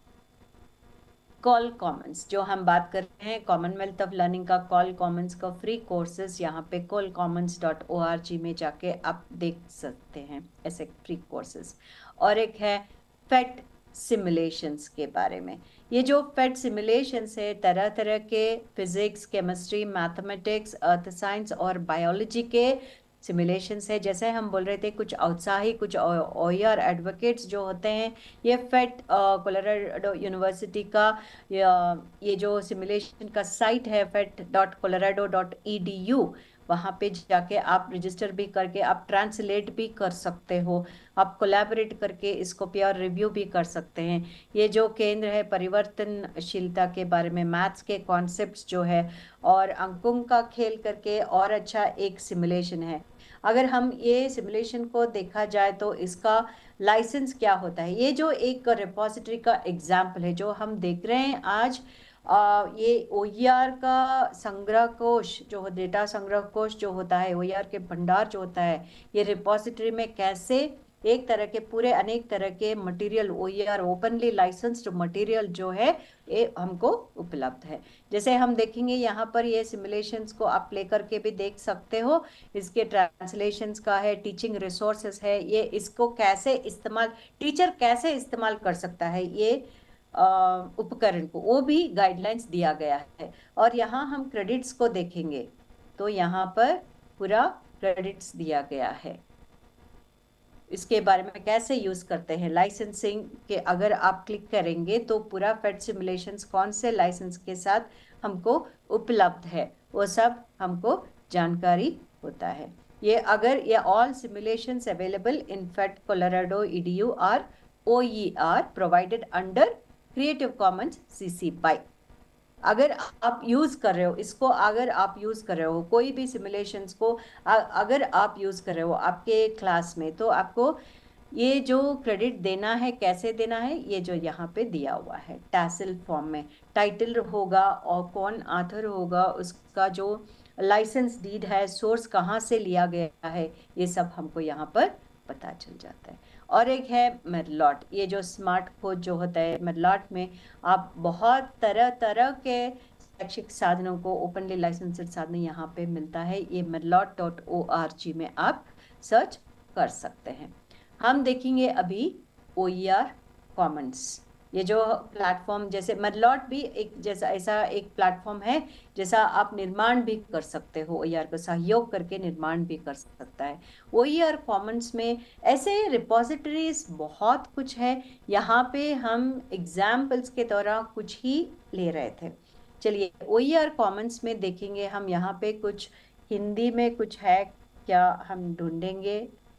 कॉल कॉमन्स जो हम बात कर रहे हैं, कॉमनवेल्थ ऑफ लर्निंग का कॉल कॉमन्स का फ्री कोर्सेज यहाँ पे callcommons.org में जाके आप देख सकते हैं ऐसे फ्री कोर्सेज। और एक है फेट सिमुलेशंस के बारे में, ये जो फेट सिमुलेशंस है तरह तरह के physics, chemistry, mathematics, earth science और बायोलॉजी के सिमुलेशंस है। जैसे हम बोल रहे थे कुछ उत्साही, कुछ OER एडवोकेट्स जो होते हैं, ये फेट कोलोराडो यूनिवर्सिटी का ये जो सिमुलेशन का साइट है fet.colorado.edu, वहाँ पे जाके आप रजिस्टर भी करके आप ट्रांसलेट भी कर सकते हो, आप कोलैबोरेट करके इसको पीयर रिव्यू भी कर सकते हैं। ये जो केंद्र है परिवर्तनशीलता के बारे में, मैथ्स के कॉन्सेप्ट्स जो है और अंकों का खेल करके और अच्छा एक सिमुलेशन है। अगर हम ये सिमुलेशन को देखा जाए तो इसका लाइसेंस क्या होता है, ये जो एक रिपोजिटरी का एग्जाम्पल है जो हम देख रहे हैं आज, ये OER का संग्रह कोश जो डेटा संग्रह कोश जो होता है, OER के भंडार जो होता है, ये रिपोजिटरी में कैसे एक तरह के पूरे अनेक तरह के material OER openly licensed material जो है ये हमको उपलब्ध है। जैसे हम देखेंगे यहाँ पर ये सिमुलेशंस को आप प्ले करके भी देख सकते हो, इसके ट्रांसलेशंस का है, टीचिंग रिसोर्सेस है, ये इसको कैसे इस्तेमाल टीचर कैसे इस्तेमाल कर सकता है ये उपकरण को, वो भी गाइडलाइंस दिया गया है। और यहाँ हम क्रेडिट्स को देखेंगे तो यहाँ पर पूरा क्रेडिट्स दिया गया है, इसके बारे में कैसे यूज करते हैं लाइसेंसिंग के। अगर आप क्लिक करेंगे तो पूरा फेट सिमुलेशंस कौन से लाइसेंस के साथ हमको उपलब्ध है वो सब हमको जानकारी होता है। ये अगर ये all simulations available in PhET Colorado EDU are OER provided under creative commons CC BY। अगर आप यूज़ कर रहे हो इसको, अगर आप यूज़ कर रहे हो कोई भी सिमुलेशंस को, अगर आप यूज़ कर रहे हो आपके क्लास में, तो आपको ये जो क्रेडिट देना है, कैसे देना है, ये जो यहाँ पे दिया हुआ है टैसल फॉर्म में, टाइटल होगा और कौन ऑथर होगा, उसका जो लाइसेंस डीड है, सोर्स कहाँ से लिया गया है, ये सब हमको यहाँ पर पता चल जाता है। और एक है मेडलॉट, ये जो स्मार्ट खोज जो होता है मेडलॉट में, आप बहुत तरह तरह के शैक्षिक साधनों को, ओपनली लाइसेंस्ड साधन यहाँ पे मिलता है। ये medlot.org में आप सर्च कर सकते हैं। हम देखेंगे अभी OER कॉमन्स, ये जो प्लेटफॉर्म, जैसे मेडलॉट भी एक जैसा ऐसा एक प्लेटफॉर्म है, जैसा आप निर्माण भी कर सकते हो, OER को सहयोग करके निर्माण भी कर सकता है। OER कॉमन्स में ऐसे रिपोजिटरीज बहुत कुछ है। यहाँ पे हम एग्जाम्पल्स के दौरान कुछ ही ले रहे थे। चलिए OER कॉमन्स में देखेंगे हम, यहाँ पे कुछ हिंदी में कुछ है क्या, हम ढूंढेंगे।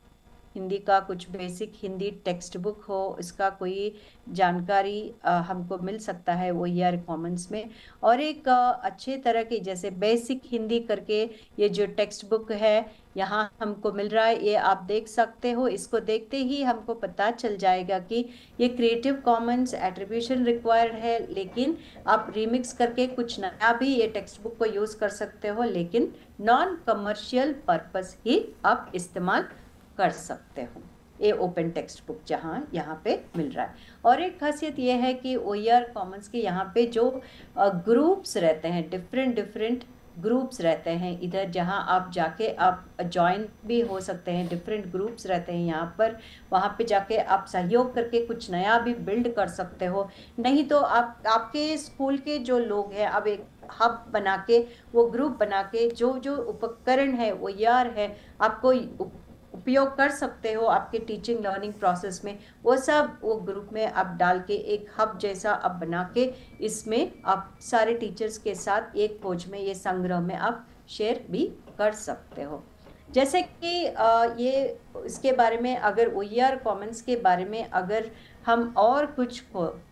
हिंदी का कुछ बेसिक हिंदी टेक्स्ट बुक हो, इसका कोई जानकारी हमको मिल सकता है OER कॉमन्स में। और एक अच्छे तरह की जैसे बेसिक हिंदी करके ये जो टेक्स्ट बुक है यहाँ हमको मिल रहा है, ये आप देख सकते हो। इसको देखते ही हमको पता चल जाएगा कि ये क्रिएटिव कॉमन्स एट्रीब्यूशन रिक्वायर्ड है, लेकिन आप रिमिक्स करके कुछ नया भी ये टेक्स्ट बुक को यूज़ कर सकते हो, लेकिन नॉन कमर्शियल पर्पस ही आप इस्तेमाल कर सकते हो। ये ओपन टेक्स्ट बुक जहाँ यहाँ पे मिल रहा है। और एक खासियत ये है कि OER कॉमन्स के यहाँ पे जो ग्रुप्स रहते हैं, डिफरेंट ग्रुप्स रहते हैं, इधर जहाँ आप जाके आप ज्वाइन भी हो सकते हैं, डिफरेंट ग्रुप्स रहते हैं यहाँ पर, वहाँ पे जाके आप सहयोग करके कुछ नया भी बिल्ड कर सकते हो। नहीं तो आप आपके स्कूल के जो लोग हैं, अब एक हब बना के, वो ग्रुप बना के जो जो उपकरण है OER है आपको उपयोग कर सकते हो आपके टीचिंग लर्निंग प्रोसेस में, वो सब वो ग्रुप में आप डाल के एक हब जैसा आप बना के, इसमें आप सारे टीचर्स के साथ एक खोज में, ये संग्रह में आप शेयर भी कर सकते हो। जैसे कि ये इसके बारे में, अगर OER कॉमन्स के बारे में अगर हम और कुछ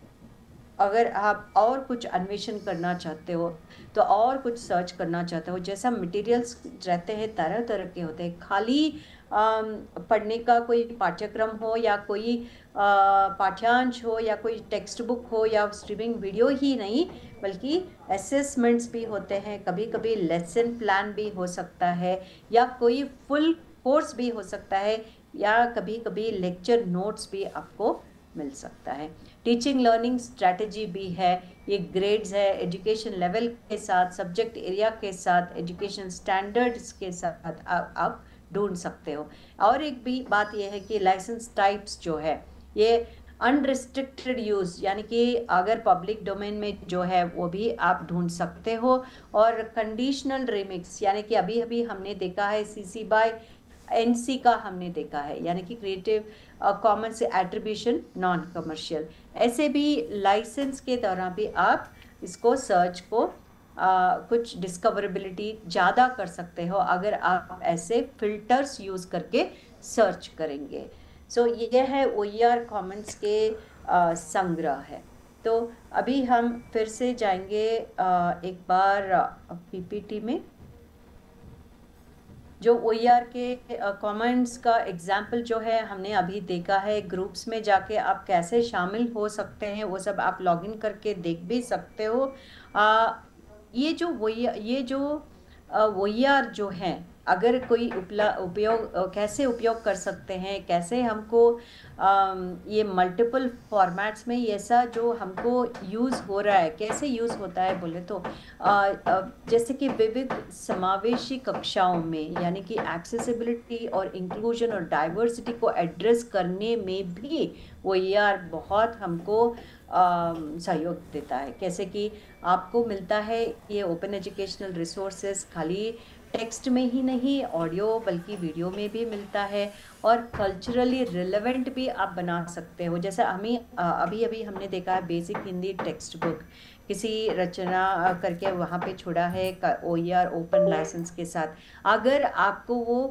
अगर आप और कुछ अन्वेषण करना चाहते हो, तो और कुछ सर्च करना चाहते हो, जैसा मटेरियल्स रहते हैं तरह तरह के होते हैं, खाली पढ़ने का कोई पाठ्यक्रम हो या कोई पाठ्यांश हो या कोई टेक्स्ट बुक हो या स्ट्रीमिंग वीडियो ही नहीं, बल्कि असेसमेंट्स भी होते हैं, कभी कभी लेसन प्लान भी हो सकता है, या कोई फुल कोर्स भी हो सकता है, या कभी कभी लेक्चर नोट्स भी आपको मिल सकता है। टीचिंग लर्निंग स्ट्रैटेजी भी है, ये ग्रेड्स है, एजुकेशन लेवल के साथ, सब्जेक्ट एरिया के साथ, एजुकेशन स्टैंडर्ड्स के साथ आप ढूंढ सकते हो। और एक भी बात यह है कि लाइसेंस टाइप्स जो है, ये अनरिस्ट्रिक्टेड यूज़, यानी कि अगर पब्लिक डोमेन में जो है वो भी आप ढूंढ सकते हो। और कंडीशनल रिमिक्स, यानी कि अभी अभी हमने देखा है CC BY NC का हमने देखा है, यानी कि क्रिएटिव कॉमन्स से एट्रीब्यूशन नॉन कमर्शियल, ऐसे भी लाइसेंस के दौरान भी आप इसको सर्च को कुछ डिस्कवरेबिलिटी ज़्यादा कर सकते हो अगर आप ऐसे फिल्टर्स यूज़ करके सर्च करेंगे। सो ये है OER कॉमन्स के संग्रह है। तो अभी हम फिर से जाएंगे एक बार PPT में, जो OER के कॉमन्स का एग्जाम्पल जो है हमने अभी देखा है। ग्रुप्स में जाके आप कैसे शामिल हो सकते हैं वो सब आप लॉगिन करके देख भी सकते हो। ये जो OER जो है, अगर कोई उपयोग कैसे उपयोग कर सकते हैं, कैसे हमको ये मल्टीपल फॉर्मेट्स में ये सा जो हमको यूज़ हो रहा है, कैसे यूज़ होता है बोले तो जैसे कि विविध समावेशी कक्षाओं में, यानी कि एक्सेसिबिलिटी और इंक्लूजन और डाइवर्सिटी को एड्रेस करने में भी OER बहुत हमको सहयोग देता है। कैसे कि आपको मिलता है ये ओपन एजुकेशनल रिसोर्सेज खाली टेक्स्ट में ही नहीं, ऑडियो बल्कि वीडियो में भी मिलता है, और कल्चरली रिलेवेंट भी आप बना सकते हो। जैसा हमें अभी अभी हमने देखा है बेसिक हिंदी टेक्स्ट बुक किसी रचना करके वहाँ पे छोड़ा है OER ओपन लाइसेंस के साथ। अगर आपको वो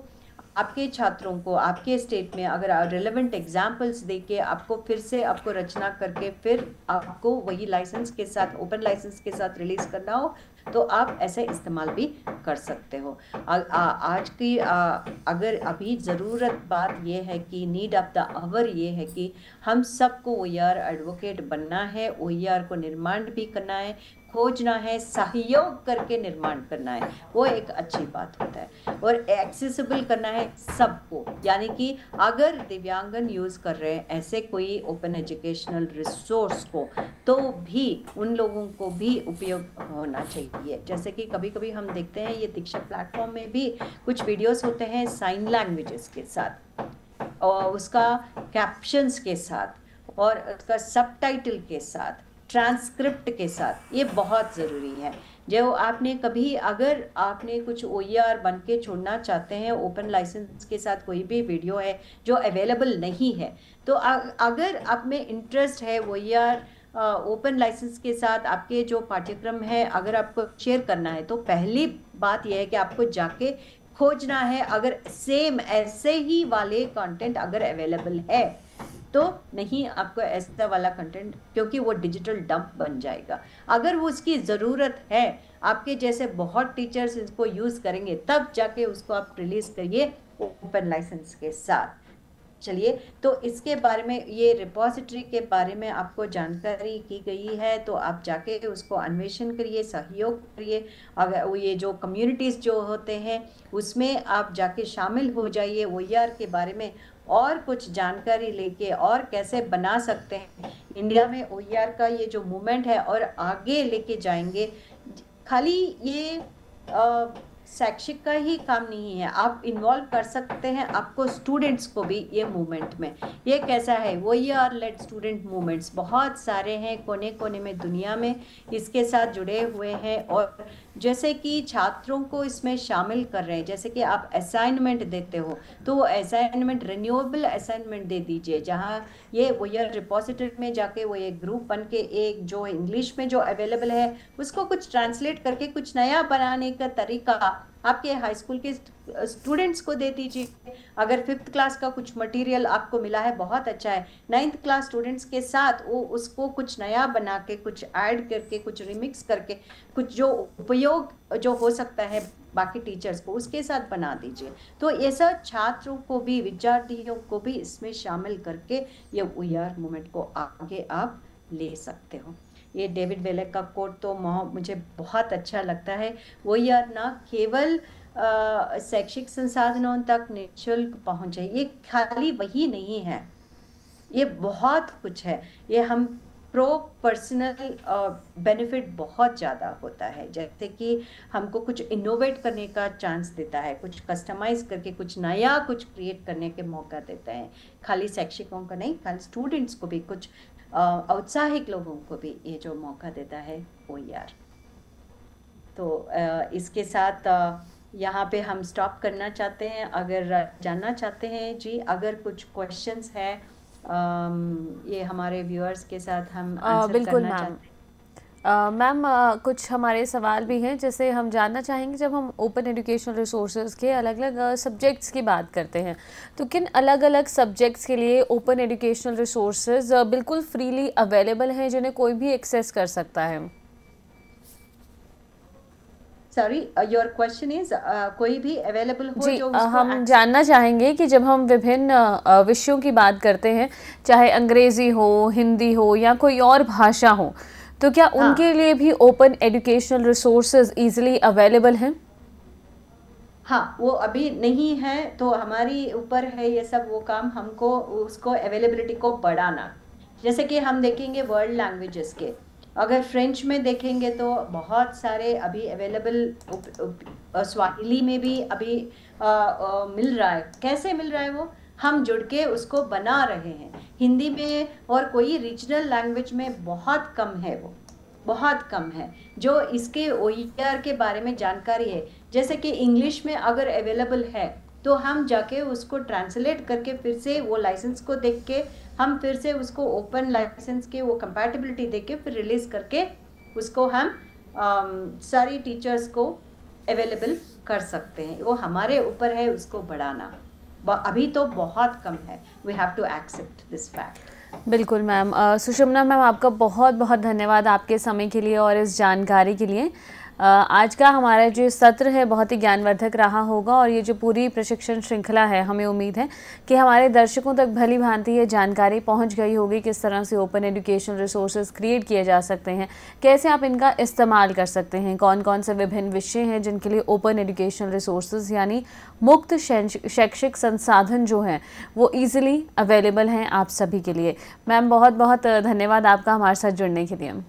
आपके छात्रों को आपके स्टेट में अगर रिलेवेंट एग्जाम्पल्स देके आपको फिर से आपको रचना करके फिर आपको वही लाइसेंस के साथ, ओपन लाइसेंस के साथ रिलीज करना हो, तो आप ऐसे इस्तेमाल भी कर सकते हो। आज की अगर अभी ज़रूरत बात ये है कि नीड ऑफ द आवर ये है कि हम सबको OER एडवोकेट बनना है, OER को निर्माण भी करना है, खोजना है, सहयोग करके निर्माण करना है, वो एक अच्छी बात होता है, और एक्सेसिबल करना है सबको। यानी कि अगर दिव्यांगन यूज़ कर रहे हैं ऐसे कोई ओपन एजुकेशनल रिसोर्स को, तो भी उन लोगों को भी उपयोग होना चाहिए। जैसे कि कभी कभी हम देखते हैं ये दीक्षा प्लेटफॉर्म में भी कुछ वीडियोस होते हैं साइन लैंग्वेजेस के साथ, और उसका कैप्शंस के साथ, और उसका सबटाइटल के साथ, ट्रांसक्रिप्ट के साथ। ये बहुत ज़रूरी है। जो आपने कभी, अगर आपने कुछ OER बन के छोड़ना चाहते हैं, ओपन लाइसेंस के साथ कोई भी वीडियो है जो अवेलेबल नहीं है, तो अगर आप में इंटरेस्ट है OER ओपन लाइसेंस के साथ आपके जो पाठ्यक्रम है अगर आपको शेयर करना है, तो पहली बात यह है कि आपको जाके खोजना है। अगर सेम ऐसे ही वाले कंटेंट अगर अवेलेबल है, तो नहीं आपको ऐसा वाला कंटेंट, क्योंकि वो डिजिटल डंप बन जाएगा। अगर वो उसकी ज़रूरत है, आपके जैसे बहुत टीचर्स इसको यूज़ करेंगे, तब जाके उसको आप रिलीज़ करिए ओपन लाइसेंस के साथ। चलिए, तो इसके बारे में, ये रिपोजिटरी के बारे में आपको जानकारी की गई है, तो आप जाके उसको अन्वेषण करिए, सहयोग करिए। अगर ये जो कम्युनिटीज़ जो होते हैं उसमें आप जाके शामिल हो जाइए, OER के बारे में और कुछ जानकारी लेके और कैसे बना सकते हैं। इंडिया में OER का ये जो मूवमेंट है और आगे लेके जाएंगे। खाली ये शैक्षिक का ही काम नहीं है, आप इन्वॉल्व कर सकते हैं आपको स्टूडेंट्स को भी ये मूवमेंट में। ये कैसा है, OER लेड स्टूडेंट मूवमेंट्स बहुत सारे हैं, कोने कोने में दुनिया में इसके साथ जुड़े हुए हैं। और जैसे कि छात्रों को इसमें शामिल कर रहे हैं, जैसे कि आप असाइनमेंट देते हो, तो वो असाइनमेंट रिन्यूएबल असाइनमेंट दे दीजिए, जहाँ ये OER रिपोजिटरी में जाके वो एक ग्रुप बन के, एक जो इंग्लिश में जो अवेलेबल है उसको कुछ ट्रांसलेट करके कुछ नया बनाने का तरीका आपके हाई स्कूल के स्टूडेंट्स को दे दीजिए। अगर 5th क्लास का कुछ मटेरियल आपको मिला है, बहुत अच्छा है, 9th क्लास स्टूडेंट्स के साथ वो उसको कुछ नया बना के, कुछ ऐड करके, कुछ रिमिक्स करके, कुछ जो उपयोग जो हो सकता है बाकी टीचर्स को, उसके साथ बना दीजिए। तो ऐसा छात्रों को भी, विद्यार्थियों को भी इसमें शामिल करके ये OER मूवमेंट को आगे आप ले सकते हो। ये डेविड वेलेक का कोट तो मुझे बहुत अच्छा लगता है। OER ना केवल शैक्षिक संसाधनों तक निःशुल्क पहुंचे, ये खाली वही नहीं है, ये बहुत कुछ है। ये हम पर्सनल बेनिफिट बहुत ज़्यादा होता है, जैसे कि हमको कुछ इनोवेट करने का चांस देता है, कुछ कस्टमाइज करके कुछ नया कुछ क्रिएट करने के मौका देता है। खाली शैक्षिकों का नहीं, खाली स्टूडेंट्स को भी, कुछ औत्साहिक लोगों को भी ये जो मौका देता है OER। तो इसके साथ यहाँ पे हम स्टॉप करना चाहते हैं। अगर जानना चाहते हैं जी, अगर कुछ क्वेश्चंस है ये हमारे व्यूअर्स के साथ हम आंसर बिल्कुल करना मैम। चाहते हैं। मैम कुछ हमारे सवाल भी हैं, जैसे हम जानना चाहेंगे, जब हम ओपन एजुकेशनल रिसोर्सेज के अलग अलग सब्जेक्ट्स की बात करते हैं, तो किन अलग अलग सब्जेक्ट्स के लिए ओपन एजुकेशनल रिसोर्सेज बिल्कुल फ्रीली अवेलेबल हैं, जिन्हें कोई भी एक्सेस कर सकता है? सॉरी, योर क्वेश्चन इज कोई भी अवेलेबल हो जी, जो उसको हम जानना चाहेंगे कि जब हम विभिन्न विषयों की बात करते हैं, चाहे अंग्रेज़ी हो, हिंदी हो या कोई और भाषा हो, तो क्या उनके लिए भी open educational resources easily available हैं? हाँ, वो अभी नहीं है, तो हमारी ऊपर है ये सब वो काम, हमको उसको अवेलेबिलिटी को बढ़ाना। जैसे कि हम देखेंगे वर्ल्ड लैंग्वेजेस के, अगर फ्रेंच में देखेंगे तो बहुत सारे अभी अवेलेबल, स्वाहिली में भी अभी मिल रहा है। कैसे मिल रहा है वो, हम जुड़ के उसको बना रहे हैं। हिंदी में और कोई रीजनल लैंग्वेज में बहुत कम है, वो बहुत कम है जो इसके OER के बारे में जानकारी है। जैसे कि इंग्लिश में अगर अवेलेबल है, तो हम जाके उसको ट्रांसलेट करके फिर से वो लाइसेंस को देख के, हम फिर से उसको ओपन लाइसेंस के वो कंपैटिबिलिटी देख के फिर रिलीज करके उसको हम सारी टीचर्स को अवेलेबल कर सकते हैं। वो हमारे ऊपर है उसको बढ़ाना। अभी तो बहुत कम है। We have to accept this fact. बिल्कुल मैम। सुषुम्ना मैम, आपका बहुत बहुत धन्यवाद आपके समय के लिए और इस जानकारी के लिए। आज का हमारा जो सत्र है बहुत ही ज्ञानवर्धक रहा होगा और ये जो पूरी प्रशिक्षण श्रृंखला है, हमें उम्मीद है कि हमारे दर्शकों तक भली भांति ये जानकारी पहुंच गई होगी, किस तरह से ओपन एजुकेशनल रिसोर्सेज क्रिएट किए जा सकते हैं, कैसे आप इनका इस्तेमाल कर सकते हैं, कौन कौन से विभिन्न विषय हैं जिनके लिए ओपन एजुकेशनल रिसोर्सेज यानी मुक्त शैक्षिक संसाधन जो हैं वो ईजिली अवेलेबल हैं आप सभी के लिए। मैम, बहुत बहुत धन्यवाद आपका हमारे साथ जुड़ने के लिए।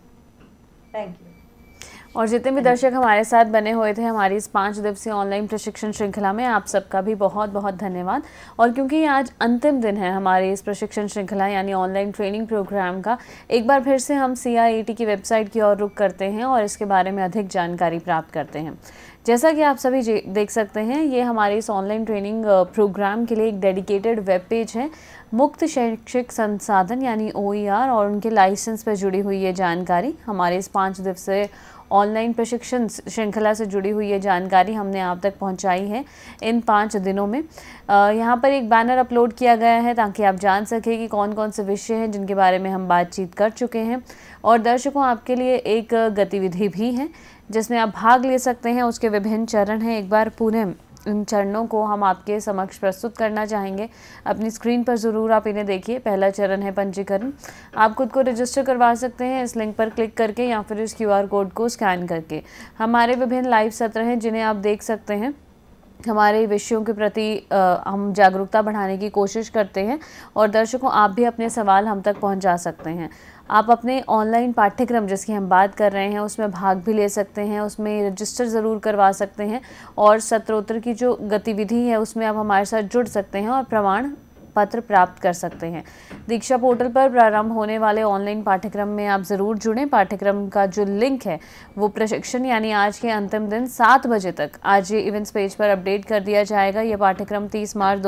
Thank you. और जितने भी दर्शक हमारे साथ बने हुए थे हमारी इस 5 दिवसीय ऑनलाइन प्रशिक्षण श्रृंखला में, आप सबका भी बहुत बहुत धन्यवाद। और क्योंकि ये आज अंतिम दिन है हमारी इस प्रशिक्षण श्रृंखला यानी ऑनलाइन ट्रेनिंग प्रोग्राम का, एक बार फिर से हम CIET की वेबसाइट की ओर रुख करते हैं और इसके बारे में अधिक जानकारी प्राप्त करते हैं। जैसा कि आप सभी देख सकते हैं, ये हमारे इस ऑनलाइन ट्रेनिंग प्रोग्राम के लिए एक डेडिकेटेड वेब पेज है, मुक्त शैक्षिक संसाधन यानी OER, और उनके लाइसेंस पर जुड़ी हुई ये जानकारी हमारे इस 5 दिवसीय ऑनलाइन प्रशिक्षण श्रृंखला से जुड़ी हुई ये जानकारी हमने आप तक पहुंचाई है इन 5 दिनों में। यहाँ पर एक बैनर अपलोड किया गया है ताकि आप जान सकें कि कौन कौन से विषय हैं जिनके बारे में हम बातचीत कर चुके हैं। और दर्शकों, आपके लिए एक गतिविधि भी है जिसमें आप भाग ले सकते हैं। उसके विभिन्न चरण हैं। एक बार पूरे इन चरणों को हम आपके समक्ष प्रस्तुत करना चाहेंगे। अपनी स्क्रीन पर ज़रूर आप इन्हें देखिए। पहला चरण है पंजीकरण। आप खुद को रजिस्टर करवा सकते हैं इस लिंक पर क्लिक करके या फिर इस QR कोड को स्कैन करके। हमारे विभिन्न लाइव सत्र हैं जिन्हें आप देख सकते हैं। हमारे विषयों के प्रति हम जागरूकता बढ़ाने की कोशिश करते हैं और दर्शकों, आप भी अपने सवाल हम तक पहुंचा सकते हैं। आप अपने ऑनलाइन पाठ्यक्रम जिसकी हम बात कर रहे हैं उसमें भाग भी ले सकते हैं, उसमें रजिस्टर ज़रूर करवा सकते हैं और सत्रोत्तर की जो गतिविधि है उसमें आप हमारे साथ जुड़ सकते हैं और प्रमाण पत्र प्राप्त कर सकते हैं। दीक्षा पोर्टल पर प्रारंभ होने वाले ऑनलाइन पाठ्यक्रम में आप ज़रूर जुड़ें। पाठ्यक्रम का जो लिंक है वो प्रशिक्षण यानी आज के अंतिम दिन 7 बजे तक आज ये इवेंट्स पेज पर अपडेट कर दिया जाएगा। ये पाठ्यक्रम 30 मार्च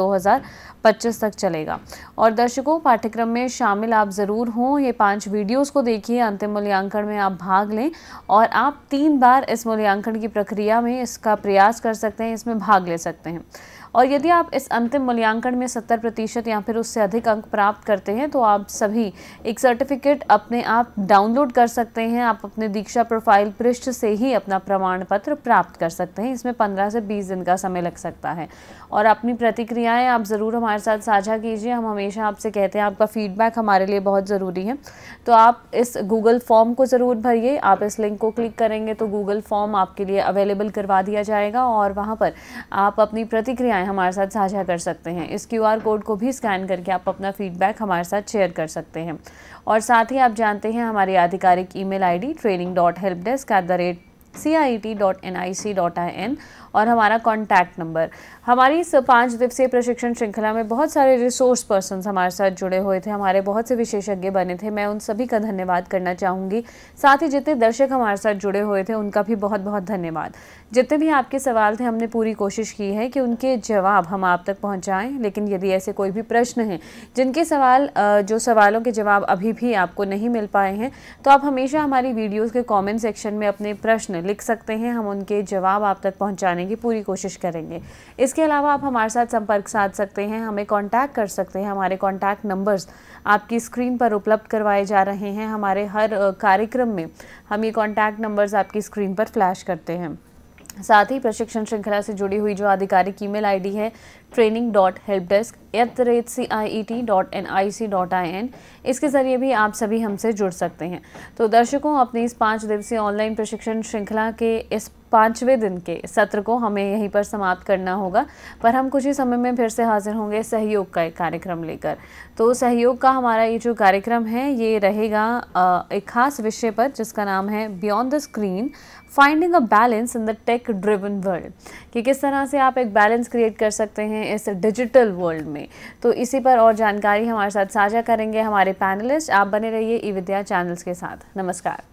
2025 तक चलेगा। और दर्शकों, पाठ्यक्रम में शामिल आप ज़रूर हों। ये 5 वीडियोज़ को देखिए, अंतिम मूल्यांकन में आप भाग लें और आप 3 बार इस मूल्यांकन की प्रक्रिया में इसका प्रयास कर सकते हैं, इसमें भाग ले सकते हैं। और यदि आप इस अंतिम मूल्यांकन में 70% या फिर उससे अधिक अंक प्राप्त करते हैं तो आप सभी एक सर्टिफिकेट अपने आप डाउनलोड कर सकते हैं। आप अपने दीक्षा प्रोफाइल पृष्ठ से ही अपना प्रमाण पत्र प्राप्त कर सकते हैं। इसमें 15 से 20 दिन का समय लग सकता है। और अपनी प्रतिक्रियाएं आप ज़रूर हमारे साथ साझा कीजिए। हम हमेशा आपसे कहते हैं आपका फीडबैक हमारे लिए बहुत ज़रूरी है। तो आप इस गूगल फॉर्म को ज़रूर भरिए। आप इस लिंक को क्लिक करेंगे तो गूगल फॉर्म आपके लिए अवेलेबल करवा दिया जाएगा और वहाँ पर आप अपनी प्रतिक्रियाएं हमारे साथ साझा कर सकते हैं। इस QR कोड को भी स्कैन करके आप अपना फीडबैक हमारे साथ शेयर कर सकते हैं। और साथ ही आप जानते हैं हमारी आधिकारिक ईमेल ID training.helpdesk@ciet.nic.in और हमारा कॉन्टैक्ट नंबर। हमारी इस 5 दिवसीय प्रशिक्षण श्रृंखला में बहुत सारे रिसोर्स पर्सन्स हमारे साथ जुड़े हुए थे, हमारे बहुत से विशेषज्ञ बने थे। मैं उन सभी का धन्यवाद करना चाहूँगी। साथ ही जितने दर्शक हमारे साथ जुड़े हुए थे उनका भी बहुत बहुत धन्यवाद। जितने भी आपके सवाल थे हमने पूरी कोशिश की है कि उनके जवाब हम आप तक पहुँचाएँ। लेकिन यदि ऐसे कोई भी प्रश्न हैं जिनके जो सवालों के जवाब अभी भी आपको नहीं मिल पाए हैं तो आप हमेशा हमारी वीडियोज़ के कॉमेंट सेक्शन में अपने प्रश्न लिख सकते हैं। हम उनके जवाब आप तक पहुँचाने की पूरी कोशिश करेंगे। इसके अलावा आप हमारे साथ संपर्क साध सकते हैं, हमें कांटेक्ट कर सकते हैं। हमारे कांटेक्ट नंबर्स आपकी स्क्रीन पर उपलब्ध करवाए जा रहे हैं। हमारे हर कार्यक्रम में हम ये कांटेक्ट नंबर्स आपकी स्क्रीन पर फ्लैश करते हैं। साथ ही प्रशिक्षण श्रृंखला से जुड़ी हुई जो आधिकारिक ईमेल ID है training.helpdesk@ciet.nic.in, इसके ज़रिए भी आप सभी हमसे जुड़ सकते हैं। तो दर्शकों, अपनी इस 5 दिवसीय ऑनलाइन प्रशिक्षण श्रृंखला के इस 5वें दिन के सत्र को हमें यहीं पर समाप्त करना होगा, पर हम कुछ ही समय में फिर से हाजिर होंगे सहयोग का एक कार्यक्रम लेकर। तो सहयोग का हमारा ये जो कार्यक्रम है ये रहेगा एक खास विषय पर जिसका नाम है beyond the screen, finding a balance in the tech driven world, कि किस तरह से आप एक बैलेंस क्रिएट कर सकते हैं इस डिजिटल वर्ल्ड में। तो इसी पर और जानकारी हमारे साथ साझा करेंगे हमारे पैनलिस्ट। आप बने रहिए ई विद्या चैनल्स के साथ। नमस्कार।